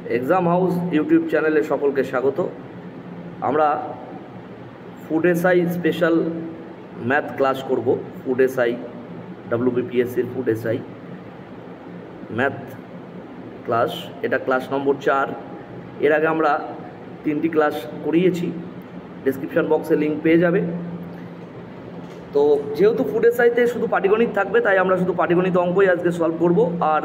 Exam house YouTube চ্যানেলে সকলকে স্বাগত। আমরা food SI special math class করব। ফুড এসআই ডব্লিউবিপিএসসির ফুড এসআই ম্যাথ ক্লাস, এটা ক্লাস নম্বর 4। এর আগে আমরা 3টি ক্লাস করিয়েছি, ডেসক্রিপশন বক্সে লিঙ্ক পেয়ে যাবে। তো যেহেতু ফুড এসআইতে শুধু পাটিগণিত থাকবে, তাই আমরা শুধু পাটিগণিত অঙ্কই আজকে সলভ করব। আর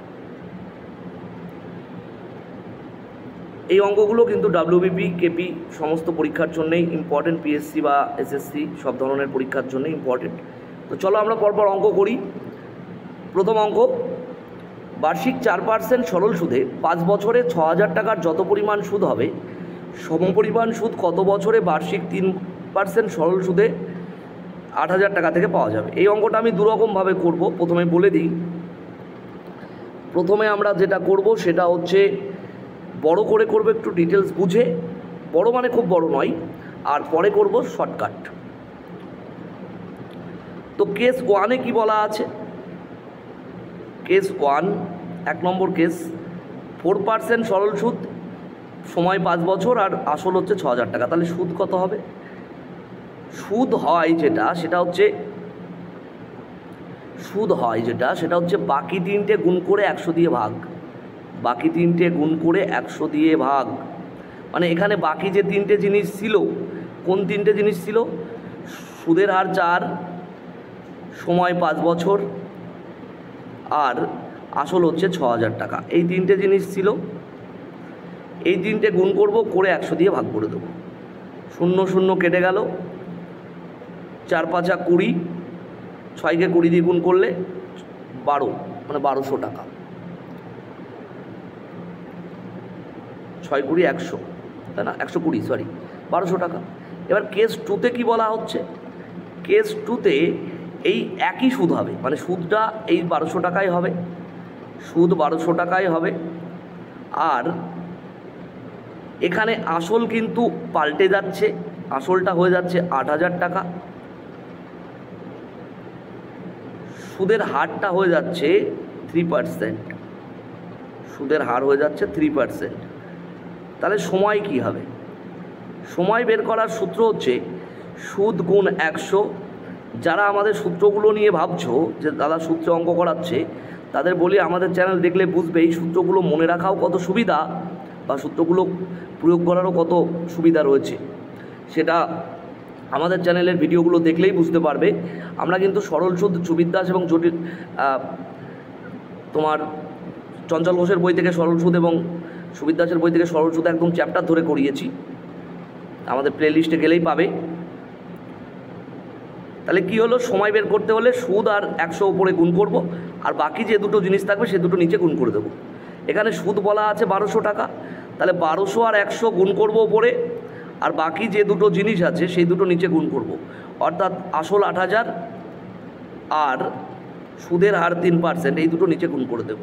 এই অঙ্কগুলো কিন্তু ডাব্লিউবিপি, কেপি সমস্ত পরীক্ষার জন্যই ইম্পর্টেন্ট, পিএসসি বা এসএসসি সব ধরনের পরীক্ষার জন্যই ইম্পর্টেন্ট। তো চলো আমরা পরপর অঙ্ক করি। প্রথম অঙ্ক, বার্ষিক 4% সরল সুদে 5 বছরে 6,000 টাকার যত পরিমাণ সুদ হবে, সমপরিমাণ সুদ কত বছরে বার্ষিক 3% সরল সুদে 8,000 টাকা থেকে পাওয়া যাবে। এই অঙ্কটা আমি দুরকমভাবে করব। প্রথমে বলে দিই, প্রথমে আমরা যেটা করব সেটা হচ্ছে বড় করে করব, একটু ডিটেলস বুঝে, বড় মানে খুব বড় নয়, আর পরে করব শর্টকাট। তো কেস 1-এ কি বলা আছে? কেস 1, 1 নম্বর কেস, 4% সরল সুদ, সময় 5 বছর, আর আসল হচ্ছে 6,000 টাকা। তাহলে সুদ কত হবে? সুদ হয় যেটা সেটা হচ্ছে বাকি 3টে গুণ করে 100 দিয়ে ভাগ। বাকি 3টে গুণ করে 100 দিয়ে ভাগ, মানে এখানে বাকি যে 3টে জিনিস ছিল, কোন 3টে জিনিস ছিল? সুদের হার 4, সময় 5 বছর, আর আসল হচ্ছে 6,000 টাকা। এই 3টে জিনিস ছিল। এই 3টে গুণ করব, করে 100 দিয়ে ভাগ করে দেবো। 0 0 কেটে গেল, 4 5 20, 6কে 20 দিয়ে গুণ করলে 12, মানে 1200 টাকা। 6 20 100, তাই না? 120, সরি, 1200 টাকা। এবার কেস 2-তে কী বলা হচ্ছে? কেস 2-তে এই একই সুদ হবে, মানে সুদটা এই 1200 টাকাই হবে, সুদ 1200 টাকাই হবে। আর এখানে আসল কিন্তু পাল্টে যাচ্ছে, আসলটা হয়ে যাচ্ছে 8,000 টাকা, সুদের হারটা হয়ে যাচ্ছে 3%, সুদের হার হয়ে যাচ্ছে 3%। তাহলে সময় কি হবে? সময় বের করার সূত্র হচ্ছে সুদ গুণ 100। যারা আমাদের সূত্রগুলো নিয়ে ভাবছো যে দাদা সূত্রে অঙ্ক করাচ্ছে, তাদের বলি আমাদের চ্যানেল দেখলে বুঝবে এই সূত্রগুলো মনে রাখাও কত সুবিধা, বা সূত্রগুলো প্রয়োগ করারও কত সুবিধা রয়েছে, সেটা আমাদের চ্যানেলের ভিডিওগুলো দেখলেই বুঝতে পারবে। আমরা কিন্তু সরল সুদ সুবির দাস এবং জটিল তোমার চঞ্চল ঘোষের বই থেকে সরল সুদ এবং সুবির দাসের বই থেকে সরল সুদ একদম চ্যাপ্টার ধরে করিয়েছি, আমাদের প্লে লিস্টে গেলেই পাবে। তাহলে কি হলো? সময় বের করতে হলে সুদ আর 100 উপরে গুণ করব, আর বাকি যে দুটো জিনিস থাকবে সে দুটো নিচে গুণ করে দেবো। এখানে সুদ বলা আছে 1200 টাকা, তাহলে 1200 আর 100 গুণ করব উপরে, আর বাকি যে দুটো জিনিস আছে সেই দুটো নিচে গুণ করব। অর্থাৎ আসল 8,000 আর সুদের হার 3%, এই দুটো নিচে গুণ করে দেব।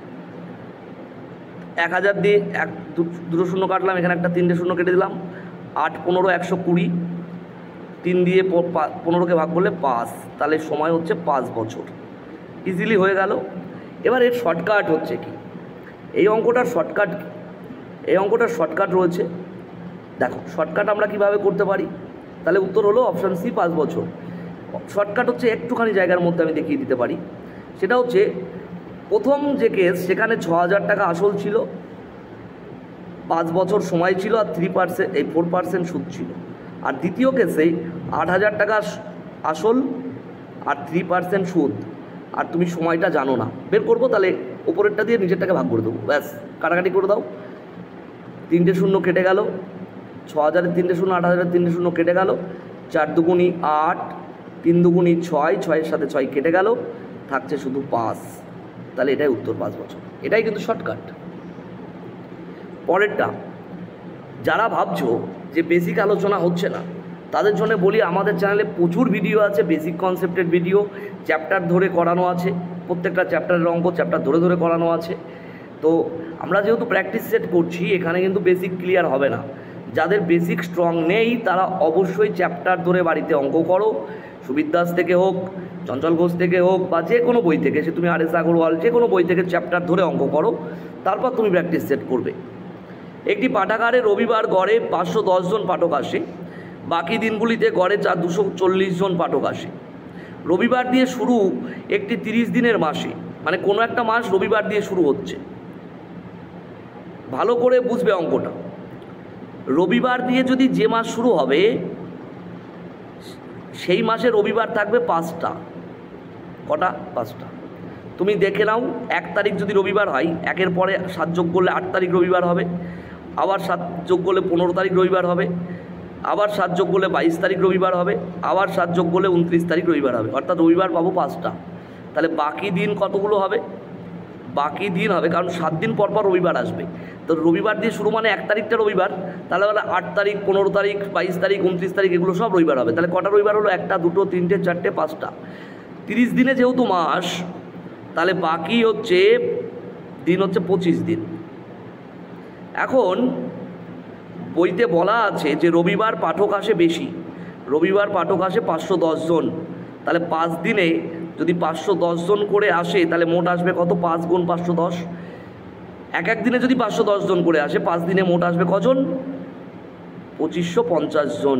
1,000 দিয়ে দুটো শূন্য কাটলাম, এখানে একটা 3টে শূন্য কেটে দিলাম। 8 15 120, 3 দিয়ে 15কে ভাগ করলে 5, তাহলে সময় হচ্ছে 5 বছর। ইজিলি হয়ে গেল। এবার এর শর্টকাট হচ্ছে কি? এই অঙ্কটার শর্টকাট রয়েছে। দেখো শর্টকাট আমরা কিভাবে করতে পারি। তাহলে উত্তর হলো অপশান সি, 5 বছর। শর্টকাট হচ্ছে একটুখানি জায়গার মধ্যে আমি দেখিয়ে দিতে পারি। সেটা হচ্ছে প্রথম যে কেস, সেখানে 6,000 টাকা আসল ছিল, 5 বছর সময় ছিল, আর 4% সুদ ছিল। আর দ্বিতীয় কেসে 8,000 টাকা আসল আর 3% সুদ, আর তুমি সময়টা জানো না, বের করবো। তাহলে ওপরেরটা দিয়ে নিচেরটাকে ভাগ করে দেবো, ব্যাস কাটাকাটি করে দাও। 3টে শূন্য কেটে গেল, 6,000-এর 3টে শূন্য, 8,000-এর 3টে শূন্য কেটে গেল। 4 দুগুণি 8, 3 দুগুণি 6, 6-এর সাথে 6 কেটে গেল, থাকছে শুধু 5। তাহলে এটাই উত্তর, 5 বছর। এটাই কিন্তু শর্টকাট। পরেরটা, যারা ভাবছো যে বেসিক আলোচনা হচ্ছে না, তাদের জন্য বলি আমাদের চ্যানেলে প্রচুর ভিডিও আছে, বেসিক কনসেপ্টের ভিডিও, চ্যাপ্টার ধরে করানো আছে, প্রত্যেকটা চ্যাপ্টারের অঙ্ক চ্যাপ্টার ধরে ধরে করানো আছে। তো আমরা যেহেতু প্র্যাকটিস সেট করছি, এখানে কিন্তু বেসিক ক্লিয়ার হবে না। যাদের বেসিক স্ট্রং নেই তারা অবশ্যই চ্যাপ্টার ধরে বাড়িতে অঙ্ক করো, সুবির দাস থেকে হোক, চঞ্চল ঘোষ থেকে হোক, বা যে কোনো বই থেকে, সে তুমি আর এস আগরওয়াল, যে কোনো বই থেকে চ্যাপ্টার ধরে অঙ্ক করো, তারপর তুমি প্র্যাকটিস সেট করবে। একটি পাঠাগারে রবিবার গড়ে 510 জন পাঠক আসে, বাকি দিনগুলিতে গড়ে 240 জন পাঠক আসে। রবিবার দিয়ে শুরু একটি 30 দিনের মাসে, মানে কোনো একটা মাস রবিবার দিয়ে শুরু হচ্ছে। ভালো করে বুঝবে অঙ্কটা। রবিবার দিয়ে যদি যে মাস শুরু হবে সেই মাসে রবিবার থাকবে 5টা। কটা? 5টা। তুমি দেখে নাও, 1 তারিখ যদি রবিবার হয়, 1-এর পরে 7 যোগ করলে 8 তারিখ রবিবার হবে, আবার 7 যোগ করলে 15 তারিখ রবিবার হবে, আবার 7 যোগ করলে 22 তারিখ রবিবার হবে, আবার 7 যোগ করলে 29 তারিখ রবিবার হবে, অর্থাৎ রবিবার পাবো 5টা। তাহলে বাকি দিন কতগুলো হবে? বাকি দিন হবে, কারণ 7 দিন পর পর রবিবার আসবে। তো রবিবার দিয়ে শুরু মানে 1 তারিখটা রবিবার, তাহলে 8 তারিখ, 15 তারিখ, 22 তারিখ, 29 তারিখ এগুলো সব রবিবার হবে। তাহলে কটা রবিবার হলো? 1টা, 2টো, 3টে, 4টে, 5টা। 30 দিনে যেহেতু মাস, তাহলে বাকি হচ্ছে দিন হচ্ছে 25 দিন। এখন বইতে বলা আছে যে রবিবার পাঠক আসে বেশি, রবিবার পাঠক আসে 510 জন। তাহলে 5 দিনে যদি 510 জন করে আসে তাহলে মোট আসবে কত? 5 গুণ 510। এক দিনে যদি 510 জন করে আসে, 5 দিনে মোট আসবে কজন? 2550 জন,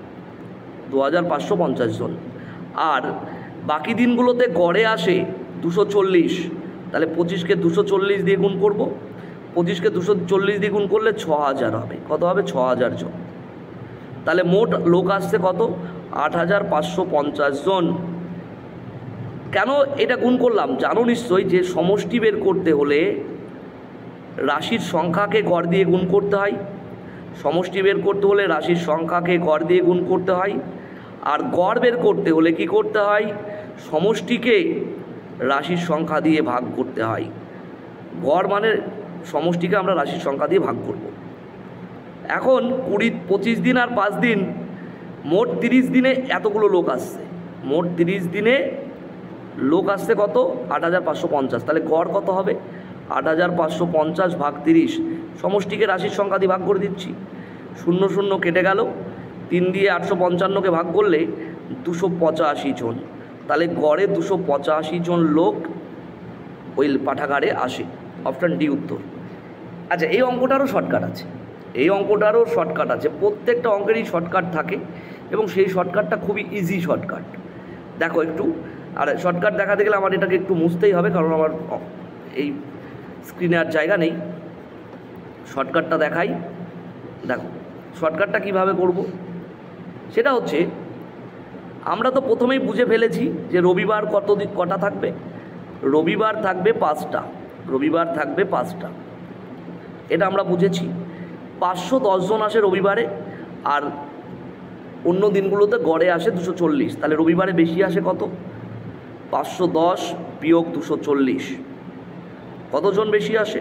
2550 জন। আর বাকি দিনগুলোতে গড়ে আসে 240। তাহলে 25কে 240 দিয়ে গুণ করব, 25কে 240 দিয়ে গুণ করলে 6000 হবে। কত হবে? 6000 জন। তাহলে মোট লোক আসছে কত? 8550 জন। কেন এটা গুণ করলাম জানো নিশ্চয়ই, যে সমষ্টি বের করতে হলে রাশির সংখ্যাকে গড় দিয়ে গুণ করতে হয়। সমষ্টি বের করতে হলে রাশির সংখ্যাকে গড় দিয়ে গুণ করতে হয়, আর গড় বের করতে হলে কি করতে হয়? সমষ্টিকে রাশির সংখ্যা দিয়ে ভাগ করতে হয়। গড় মানে সমষ্টিকে আমরা রাশির সংখ্যা দিয়ে ভাগ করব। এখন 25 দিন আর 5 দিন, মোট 30 দিনে এতগুলো লোক আসছে। মোট 30 দিনে লোক আসছে কত? 8550। তাহলে গড় কত হবে? 8550 ভাগ 30। সমষ্টিকে রাশির সংখ্যা দিয়ে ভাগ করে দিচ্ছি, 0 0 কেটে গেল। 3 দিয়ে 855কে ভাগ করলে 285 জন। তাহলে গড়ে 285 জন লোক ওই পাঠাগারে আসে। অপশান ডি উত্তর। আচ্ছা, এই অঙ্কটারও শর্টকাট আছে, এই অঙ্কটারও শর্টকাট আছে। প্রত্যেকটা অঙ্কেরই শর্টকাট থাকে এবং সেই শর্টকাটটা খুবই ইজি শর্টকাট। দেখো একটু, আর শর্টকাট দেখাতে গেলে আমার এটাকে একটু মুছতেই হবে, কারণ আমার এই স্ক্রিনে আর জায়গা নেই। শর্টকাটটা দেখাই। দেখো শর্টকাটটা কিভাবে করব, সেটা হচ্ছে, আমরা তো প্রথমেই বুঝে ফেলেছি যে রবিবার কটা থাকবে? রবিবার থাকবে 5টা, রবিবার থাকবে 5টা, এটা আমরা বুঝেছি। 510 জন আসে রবিবারে, আর অন্য দিনগুলোতে গড়ে আসে 240। তাহলে রবিবারে বেশি আসে কত? 510 বিয়োগ 240, কতজন বেশি আসে?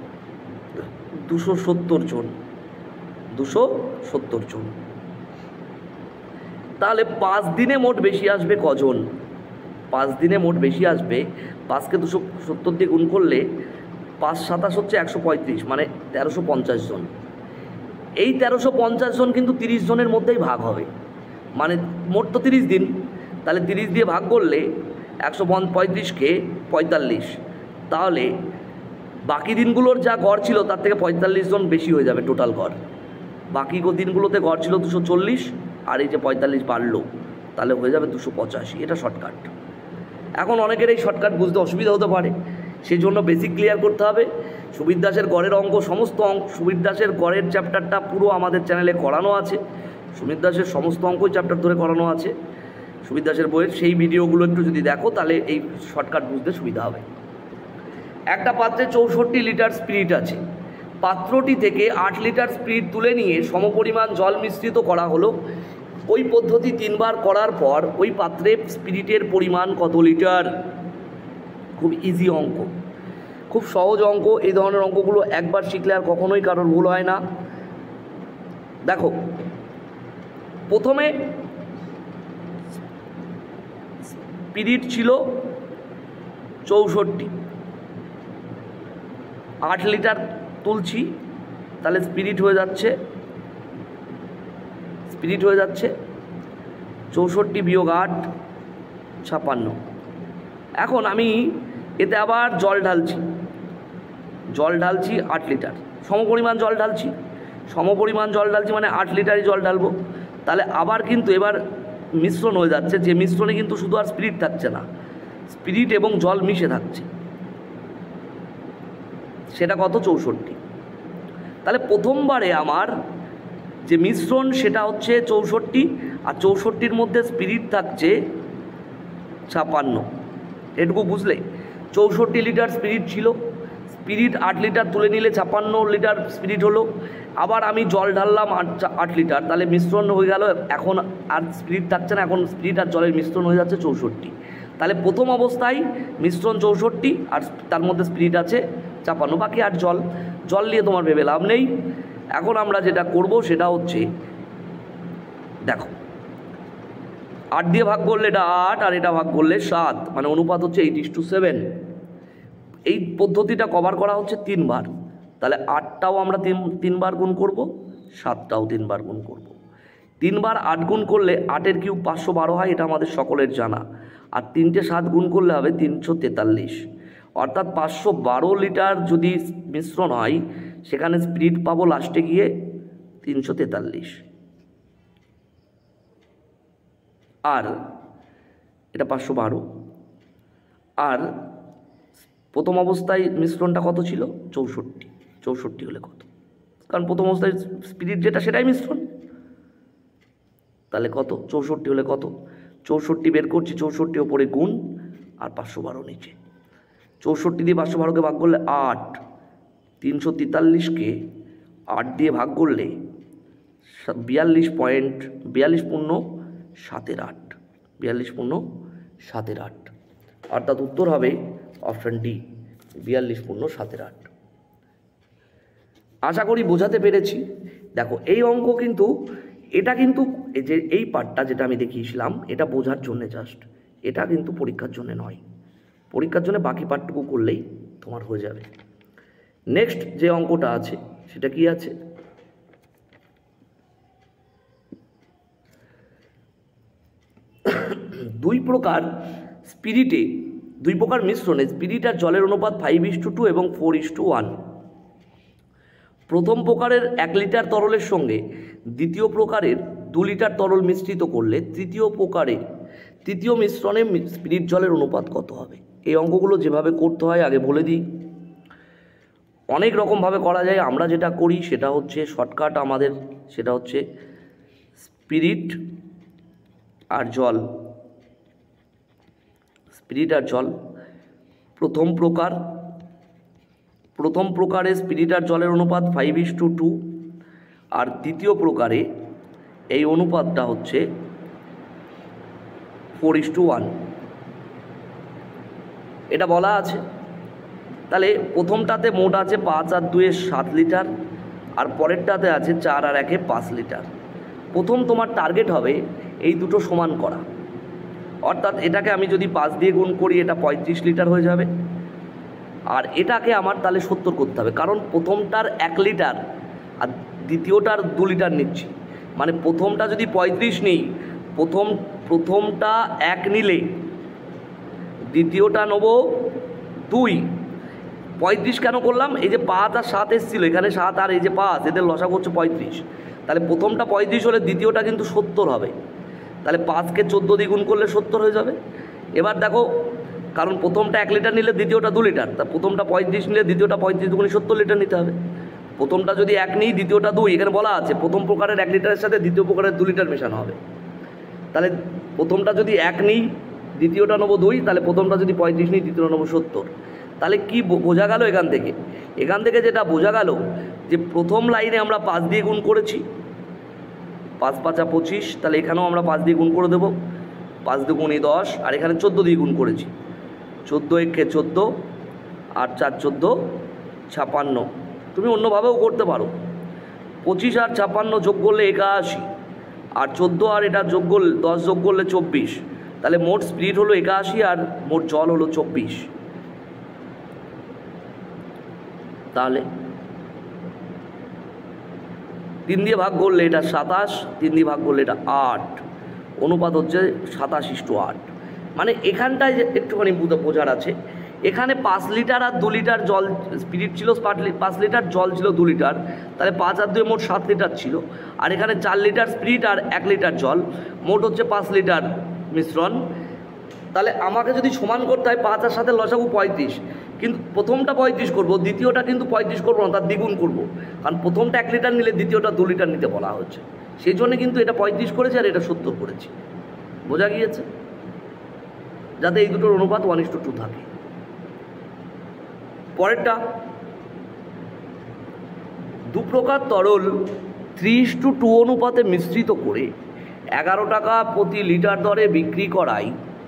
270 জন, 270 জন। তাহলে 5 দিনে মোট বেশি আসবে কজন? 5 দিনে মোট বেশি আসবে, 5কে 270 দিয়ে গুণ করলে 5 27 হচ্ছে 135, মানে 1350 জন। এই 1350 জন কিন্তু 30 জনের মধ্যেই ভাগ হবে, মানে মোট তো 30 দিন, তাহলে 30 দিয়ে ভাগ করলে 135কে 45, তাহলে বাকি দিনগুলোর যা গড় ছিল তার থেকে 45 জন বেশি হয়ে যাবে টোটাল গড়। বাকি দিনগুলোতে গড় ছিল 240, আর এই যে 45 বাড়লো, তাহলে হয়ে যাবে 285। এটা শর্টকাট। এখন অনেকের এই শর্টকাট বুঝতে অসুবিধা হতে পারে, সেই জন্য বেসিক ক্লিয়ার করতে হবে। সুবীর দাসের গড়ের অঙ্ক, সমস্ত অঙ্ক, সুবীর দাসের গড়ের চ্যাপ্টারটা পুরো আমাদের চ্যানেলে করানো আছে। সুবীর দাসের সমস্ত অঙ্কই চ্যাপ্টার ধরে করানো আছে সুবীর দাসের বইয়ের। সেই ভিডিওগুলো একটু যদি দেখো তাহলে এই শর্টকাট বুঝতে সুবিধা হবে। একটা পাত্রে 64 লিটার স্পিরিট আছে, পাত্রটি থেকে 8 লিটার স্পিরিট তুলে নিয়ে সমপরিমাণ জল মিশ্রিত করা হলো। ওই পদ্ধতি 3 বার করার পর ওই পাত্রে স্পিরিটের পরিমাণ কত লিটার? খুব ইজি অঙ্ক, খুব সহজ অঙ্ক। এই ধরনের অঙ্কগুলো একবার শিখলে আর কখনোই কারোর ভুল হয় না। দেখো, প্রথমে স্পিরিট ছিল 64, 8 লিটার তুলছি, তাহলে স্পিরিট হয়ে যাচ্ছে 64 বিয়োগ 8 56। এখন আমি এতে আবার জল ঢালছি, জল ঢালছি 8 লিটার, সমপরিমাণ জল ঢালছি, মানে 8 লিটারই জল ঢালবো। তাহলে আবার কিন্তু এবার মিশ্রণ হয়ে যাচ্ছে, যে মিশ্রণে কিন্তু শুধু আর স্পিরিট থাকছে না, স্পিরিট এবং জল মিশে থাকছে, সেটা কত? 64। তাহলে প্রথমবারে আমার যে মিশ্রণ সেটা হচ্ছে 64, আর 64-র মধ্যে স্পিরিট থাকছে 56। এটুকু বুঝলে? 64 লিটার স্পিরিট ছিল, স্পিরিট 8 লিটার তুলে নিলে 56 লিটার স্পিরিট হলো। আবার আমি জল ঢাললাম 8 লিটার, তাহলে মিশ্রণ হয়ে গেল, এখন আর স্পিরিট থাকছে না, এখন স্পিরিট আর জলের মিশ্রণ হয়ে যাচ্ছে 64। তাহলে প্রথম অবস্থায় মিশ্রণ 64 আর তার মধ্যে স্পিরিট আছে 56, বাকি আর জল। জল নিয়ে তোমার ভেবে লাভ নেই। এখন আমরা যেটা করব সেটা হচ্ছে, দেখো 8 দিয়ে ভাগ করলে এটা 8, আর এটা ভাগ করলে 7, মানে অনুপাত হচ্ছে 8:7। এই পদ্ধতিটা কভার করা হচ্ছে 3 বার। তাহলে 8টাও আমরা 3 বার গুণ করব, 7টাও 3 বার গুণ করব। 3 বার 8 গুণ করলে 8-এর কিউব 512 হয়, এটা আমাদের সকলের জানা। আর 3টে 7 গুণ করলে হবে 343, অর্থাৎ 512 লিটার যদি মিশ্রণ হয়, সেখানে স্পিরিট পাবো লাস্টে গিয়ে 343। আর এটা 512, আর প্রথম অবস্থায় মিশ্রণটা কত ছিল? 64। 64 হলে কত? কারণ প্রথম অবস্থায় স্পিরিট যেটা সেটাই মিশ্রণ, তাহলে কত? 64 হলে কত? 64 বের করছি, 64 ওপরে গুণ আর 512 নিচে। 64 দিয়ে 512কে ভাগ করলে 8, 343কে 8 দিয়ে ভাগ করলে 42.7, অর্থাৎ উত্তর হবে অপশান ডি, 42.7। আশা করি বোঝাতে পেরেছি। দেখো এই অঙ্ক কিন্তু, এটা কিন্তু যে এই পার্টটা যেটা আমি দেখিয়েছিলাম, এটা বোঝার জন্যে জাস্ট, এটা কিন্তু পরীক্ষার জন্য নয়। পরীক্ষার জন্য বাকি পার্টটুকু করলেই তোমার হয়ে যাবে। নেক্সট যে অঙ্কটা আছে সেটা কি আছে? দুই প্রকার মিশ্রণে স্পিরিট আর জলের অনুপাত 5:2 এবং 4:1। প্রথম প্রকারের 1 লিটার তরলের সঙ্গে দ্বিতীয় প্রকারের 2 লিটার তরল মিশ্রিত করলে তৃতীয় মিশ্রণে স্পিরিট জলের অনুপাত কত হবে? এই অঙ্কগুলো যেভাবে করতে হয় আগে বলে দিই। অনেক রকমভাবে করা যায়, আমরা যেটা করি সেটা হচ্ছে শর্টকাট আমাদের, সেটা হচ্ছে স্পিরিট আর জল। প্রথম প্রকারে স্পিরিট আর জলের অনুপাত 5:2, আর দ্বিতীয় প্রকারে এই অনুপাতটা হচ্ছে 4:1, এটা বলা আছে। তাহলে প্রথমটাতে মোট আছে 5 আর 2 7 লিটার, আর পরেরটাতে আছে 4 আর 1 5 লিটার। প্রথম তোমার টার্গেট হবে এই দুটো সমান করা, অর্থাৎ এটাকে আমি যদি 5 দিয়ে গুণ করি এটা 35 লিটার হয়ে যাবে, আর এটাকে আমার তাহলে 70 করতে হবে, কারণ প্রথমটার 1 লিটার আর দ্বিতীয়টার 2 লিটার নিচ্ছি। মানে প্রথমটা যদি 35 নিই, প্রথমটা 1 নিলে দ্বিতীয়টা নেব 2। 35 কেন করলাম? এই যে 5 আর 7 এসেছিলো, এখানে 7 আর এই যে 5, এদের লসাগু হচ্ছে 35। তাহলে প্রথমটা 35 হলে দ্বিতীয়টা কিন্তু 70 হবে। তাহলে 5কে 14 দিয়ে গুণ করলে 70 হয়ে যাবে। এবার দেখো, কারণ প্রথমটা 1 লিটার নিলে দ্বিতীয়টা 2 লিটার, তা প্রথমটা 35 নিলে দ্বিতীয়টা 35 দুগুণে 70 লিটার নিতে হবে। প্রথমটা যদি 1 নিই, দ্বিতীয়টা 2, এখানে বলা আছে প্রথম প্রকারের 1 লিটারের সাথে দ্বিতীয় প্রকারের 2 লিটার মেশানো হবে। তাহলে প্রথমটা যদি 1 নিই, দ্বিতীয়টা নেবো 2, তাহলে প্রথমটা যদি 35 নিই, দ্বিতীয়টা নেবো 70। তাহলে কি বোঝা গেল? এখান থেকে যেটা বোঝা গেল যে প্রথম লাইনে আমরা 5 দিয়ে গুণ করেছি, 5 5 25, তাহলে এখানেও আমরা 5 দিয়ে গুণ করে দেবো, 5 2 10, আর এখানে 14 দিয়ে গুণ করেছি, 14 একে 14, আর 4 14 56। তুমি অন্যভাবেও করতে পারো। 25 আর 56 যোগ করলে 81, আর 14 আর এটা যোগ করলে 10 যোগ করলে 24। তাহলে মোট স্পিরিট হলো 81 আর মোট জল হলো 24। তাহলে 3 দিয়ে ভাগ করলে এটা 27, 3 দিয়ে ভাগ করলে এটা 8, অনুপাত হচ্ছে 27:8। মানে এখানটায় যে একটুখানি বোঝার আছে, এখানে 5 লিটার আর 2 লিটার জল স্পিরিট ছিল, 5 লিটার জল ছিল 2 লিটার, তাহলে 5 আর 2 মোট 7 লিটার ছিল। আর এখানে 4 লিটার স্পিরিট আর 1 লিটার জল, মোট হচ্ছে 5 লিটার মিশ্রণ। তাহলে আমাকে যদি সমান করতে হয় 5 আর 7 লসাগু 35, কিন্তু প্রথমটা 35 করব, দ্বিতীয়টা কিন্তু 35 করবো না, তার দ্বিগুণ করব, কারণ প্রথমটা 1 লিটার নিলে দ্বিতীয়টা 2 লিটার নিতে বলা হচ্ছে। সেই জন্য কিন্তু এটা 35 করেছি আর এটা 70 করেছি। বোঝা গিয়েছে? যাতে এই দুটোর অনুপাত 1:2 থাকে। পরেরটা, 2 প্রকার তরল 3:2 অনুপাতে মিশ্রিত করে 11 টাকা প্রতি লিটার দরে বিক্রি করায়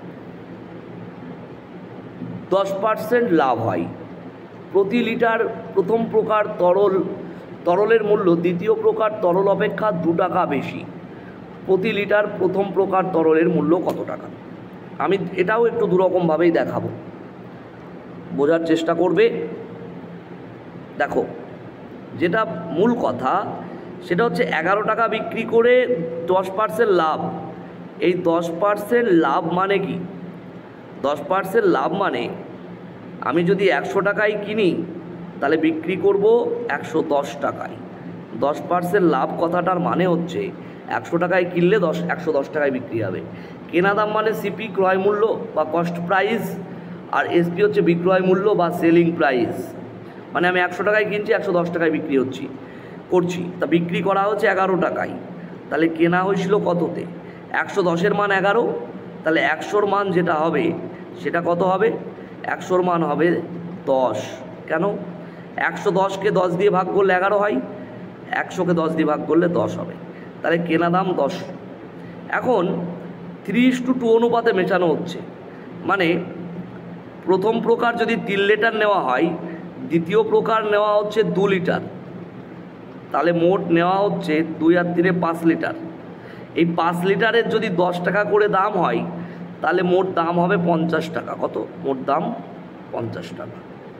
10% লাভ হয়। প্রতি লিটার প্রথম প্রকার তরলের মূল্য দ্বিতীয় প্রকার তরল অপেক্ষা 2 টাকা বেশি। প্রতি লিটার প্রথম প্রকার তরলের মূল্য কত টাকা? আমি এটাও একটু দুরকমভাবেই দেখাবো, বোঝার চেষ্টা করবে। দেখো, যেটা মূল কথা সেটা হচ্ছে 11 টাকা বিক্রি করে 10% লাভ। এই 10% লাভ মানে কি? 10% লাভ মানে আমি যদি 100 টাকায় কিনি তাহলে বিক্রি করব 110 টাকায়। 10% লাভ কথাটার মানে হচ্ছে 100 টাকায় কিনলে 110 টাকায় বিক্রি হবে। কেনা দাম মানে সিপি ক্রয় মূল্য বা কস্ট প্রাইস, আর এসপি হচ্ছে বিক্রয় মূল্য বা সেলিং প্রাইস। মানে আমি 100 টাকায় কিনছি, 110 টাকায় বিক্রি করছি, তা বিক্রি করা হচ্ছে 11 টাকায়। তাহলে কেনা হয়েছিল কততে? 110-এর মান 11, তাহলে 100-র মান যেটা হবে সেটা কত হবে? 100-র মান হবে 10। কেন? 110-কে 10 দিয়ে ভাগ করলে 11 হয়, 100-কে 10 দিয়ে ভাগ করলে 10 হবে। তাহলে কেনা দাম 10। এখন 3:2 অনুপাতে মেশানো হচ্ছে, মানে প্রথম প্রকার যদি 3 লিটার নেওয়া হয়, দ্বিতীয় প্রকার নেওয়া হচ্ছে 2 লিটার, তাহলে মোট নেওয়া হচ্ছে 2 আর 3 5 লিটার। এই 5 লিটারের যদি 10 টাকা করে দাম হয় তাহলে মোট দাম হবে 50 টাকা। কত? মোট দাম 50 টাকা।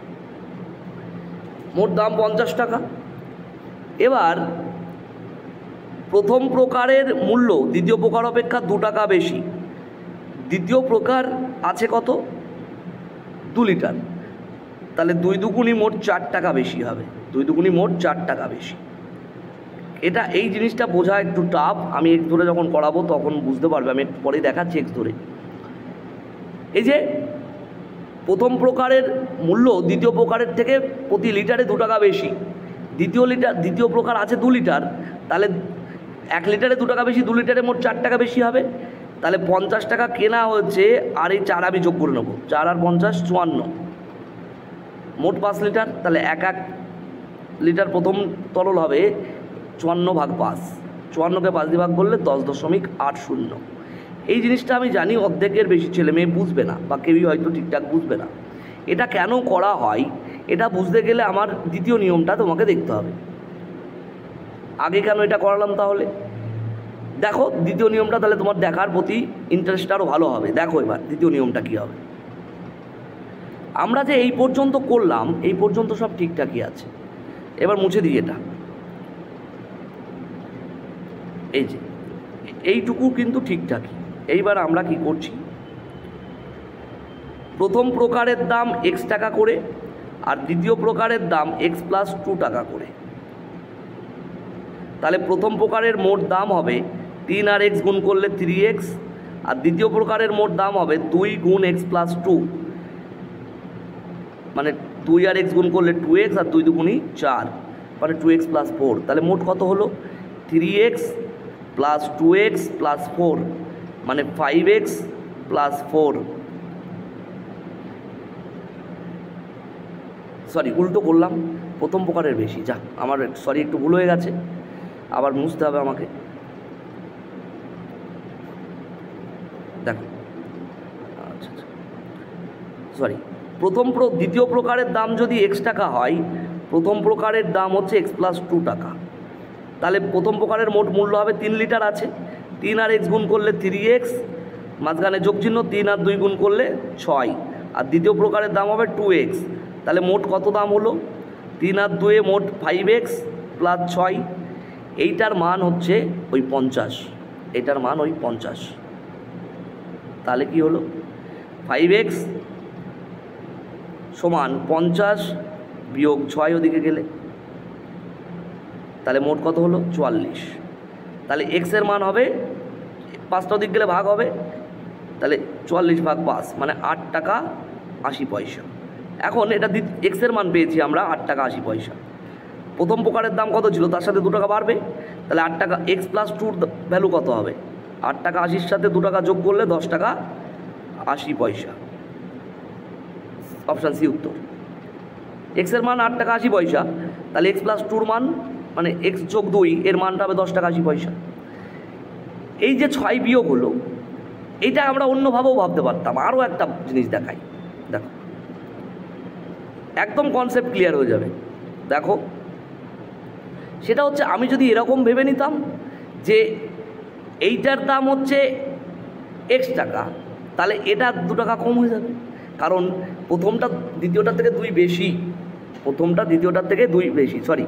মোট দাম 50 টাকা। এবার প্রথম প্রকারের মূল্য দ্বিতীয় প্রকার অপেক্ষা 2 টাকা বেশি। দ্বিতীয় প্রকার আছে কত? 2 লিটার, তাহলে 2 দুগুণি মোট 4 টাকা বেশি হবে। 2 দুগুণি মোট 4 টাকা বেশি। এই জিনিসটা বোঝা একটু টাফ। আমি এক্স ধরে যখন করাবো তখন বুঝতে পারবে। আমি একটু পরে দেখাচ্ছি এক্স ধরে। এই যে প্রথম প্রকারের মূল্য দ্বিতীয় প্রকারের থেকে প্রতি লিটারে 2 টাকা বেশি। দ্বিতীয় প্রকার আছে 2 লিটার, তাহলে 1 লিটারে 2 টাকা বেশি, 2 লিটারে মোট 4 টাকা বেশি হবে। তাহলে 50 টাকা কেনা হচ্ছে, আর এই 4 আমি যোগ করে নেবো, 4 আর 50 54, মোট 5 লিটার। তাহলে 1 লিটার প্রথম তরল হবে 54/5। 54-কে 5 দিয়ে ভাগ করলে 10.80। এই জিনিসটা আমি জানি অর্ধেকের বেশি ছেলে মেয়ে বুঝবে না, বা কেউই হয়তো ঠিকঠাক বুঝবে না। এটা কেন করা হয় এটা বুঝতে গেলে আমার দ্বিতীয় নিয়মটা তোমাকে দেখতে হবে। আগে কেন এটা করালাম তাহলে দেখো দ্বিতীয় নিয়মটা, তাহলে তোমার দেখার প্রতি ইন্টারেস্ট আরও ভালো হবে। দেখো এবার দ্বিতীয় নিয়মটা কী হবে। আমরা যে এই পর্যন্ত করলাম, এই পর্যন্ত সব ঠিকঠাকই আছে। এবার মুছে দিই এটা। এই যে এইটুকু কিন্তু ঠিকঠাকই। এইবার আমরা কি করছি, প্রথম প্রকারের দাম x টাকা করে আর দ্বিতীয় প্রকারের দাম x + 2 টাকা করে। তাহলে প্রথম প্রকারের মোট দাম হবে 3 আর x গুণ করলে 3x, আর দ্বিতীয় প্রকারের মোট দাম হবে 2 গুণ x + 2, মানে 2 আর x গুণ করলে 2x, আর 2 দুগুণই 4, মানে 2x + 4। তাহলে মোট কত হলো? 3x + 2x + 4, মানে 5x + 4। সরি, উল্টো করলাম, প্রথম প্রকারের বেশি। যা, আমার একটু ভুল হয়ে গেছে, আবার মুছতে হবে আমাকে। দেখো, আচ্ছা সরি, দ্বিতীয় প্রকারের দাম যদি x টাকা হয়, প্রথম প্রকারের দাম হচ্ছে x + 2 টাকা। তাহলে প্রথম প্রকারের মোট মূল্য হবে 3 লিটার আছে, 3 আর x গুণ করলে 3x, মাঝখানে যোগ চিহ্ন, 3 আর 2 গুণ করলে 6, আর দ্বিতীয় প্রকারের দাম হবে 2x। তাহলে মোট কত দাম হলো? 3 আর 2 মোট 5x + 6। এইটার মান হচ্ছে ওই 50, এটার মান ওই 50। তাহলে কি হলো? 5x সমান 50 বিয়োগ 6 ওদিকে গেলে, তাহলে মোট কত হলো 44। তাহলে এক্সের মান হবে 5টা ওদিক গেলে ভাগ হবে, তাহলে 44 ভাগ 5 মানে 8 টাকা 80 পয়সা। এখন এটা এক্সের মান পেয়েছি আমরা 8 টাকা 80 পয়সা। প্রথম প্রকারের দাম কত ছিল, তার সাথে 2 টাকা বাড়বে, তাহলে 8 টাকা এক্স প্লাস 2 ভ্যালু কত হবে, 8 টাকা 80-র সাথে 2 টাকা যোগ করলে 10 টাকা 80 পয়সা। অপশান সি উত্তর। এক্সের মান 8 টাকা 80 পয়সা, তাহলে এক্স প্লাস 2-র মান মানে এক্স যোগ 2 এর মানটা হবে 10 টাকা 80 পয়সা। এই যে 6 বিয়োগ হলো, এইটা আমরা অন্যভাবেও ভাবতে পারতাম। আরও একটা জিনিস দেখাই, দেখো একদম কনসেপ্ট ক্লিয়ার হয়ে যাবে। দেখো সেটা হচ্ছে, আমি যদি এরকম ভেবে নিতাম যে এইটার দাম হচ্ছে এক্স টাকা, তাহলে এটা 2 টাকা কম হয়ে যাবে, কারণ প্রথমটা দ্বিতীয়টার থেকে 2 বেশি, প্রথমটা দ্বিতীয়টার থেকে 2 বেশি, সরি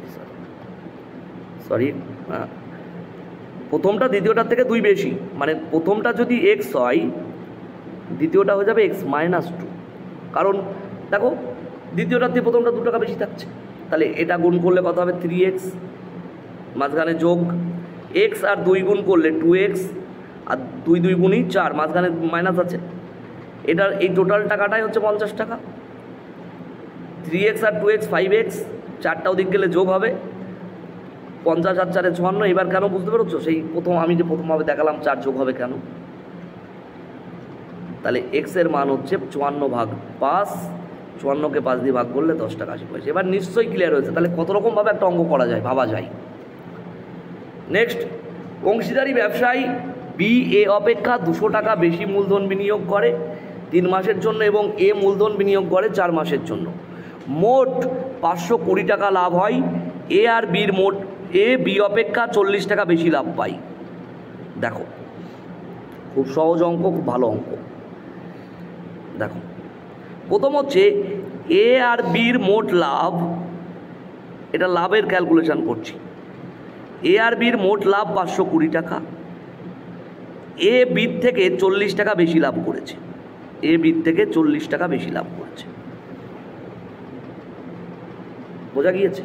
প্রথমটা দ্বিতীয়টার থেকে 2 বেশি, মানে প্রথমটা যদি এক্স হয় দ্বিতীয়টা হয়ে যাবে এক্স মাইনাস 2, কারণ দেখো দ্বিতীয়টার থেকে প্রথমটা 2 টাকা বেশি থাকছে। তাহলে এটা গুণ করলে কত হবে 3x, মাঝখানে যোগ এক্স আর 2 গুণ করলে 2x, আর 2 2 গুণই 4, মাঝখানে মাইনাস আছে। এটার এই টোটাল টাকাটাই হচ্ছে 50 টাকা। 3x আর 2x 5x, 4টা ওদিক গেলে যোগ হবে, 50 আর 4 56। এবার কেন বুঝতে পেরেছো, সেই আমি যে প্রথমভাবে দেখালাম 4 যোগ হবে কেন। তাহলে এক্সের মান হচ্ছে 54 ভাগ 5, 54কে 5 দিয়ে ভাগ করলে 10 টাকা 80 পয়সা। এবার নিশ্চয়ই ক্লিয়ার হয়েছে। তাহলে কত রকমভাবে একটা অঙ্ক করা যায়, ভাবা যায়। নেক্সট, অংশীদারি ব্যবসায়ী বি এ অপেক্ষা 200 টাকা বেশি মূলধন বিনিয়োগ করে 3 মাসের জন্য এবং এ মূলধন বিনিয়োগ করে 4 মাসের জন্য। মোট 520 টাকা লাভ হয়। এ আর বির মোট বি অপেক্ষা 40 টাকা বেশি লাভ পায়। দেখো খুব সহজ অঙ্ক, খুব ভালো অঙ্ক। দেখো প্রথম হচ্ছে এ আর বির মোট লাভ, এটা লাভের ক্যালকুলেশন করছি। এ আর বির মোট লাভ 520 টাকা। এ বির থেকে 40 টাকা বেশি লাভ করেছে, এ বির থেকে 40 টাকা বেশি লাভ করেছে। বোঝা গিয়েছে?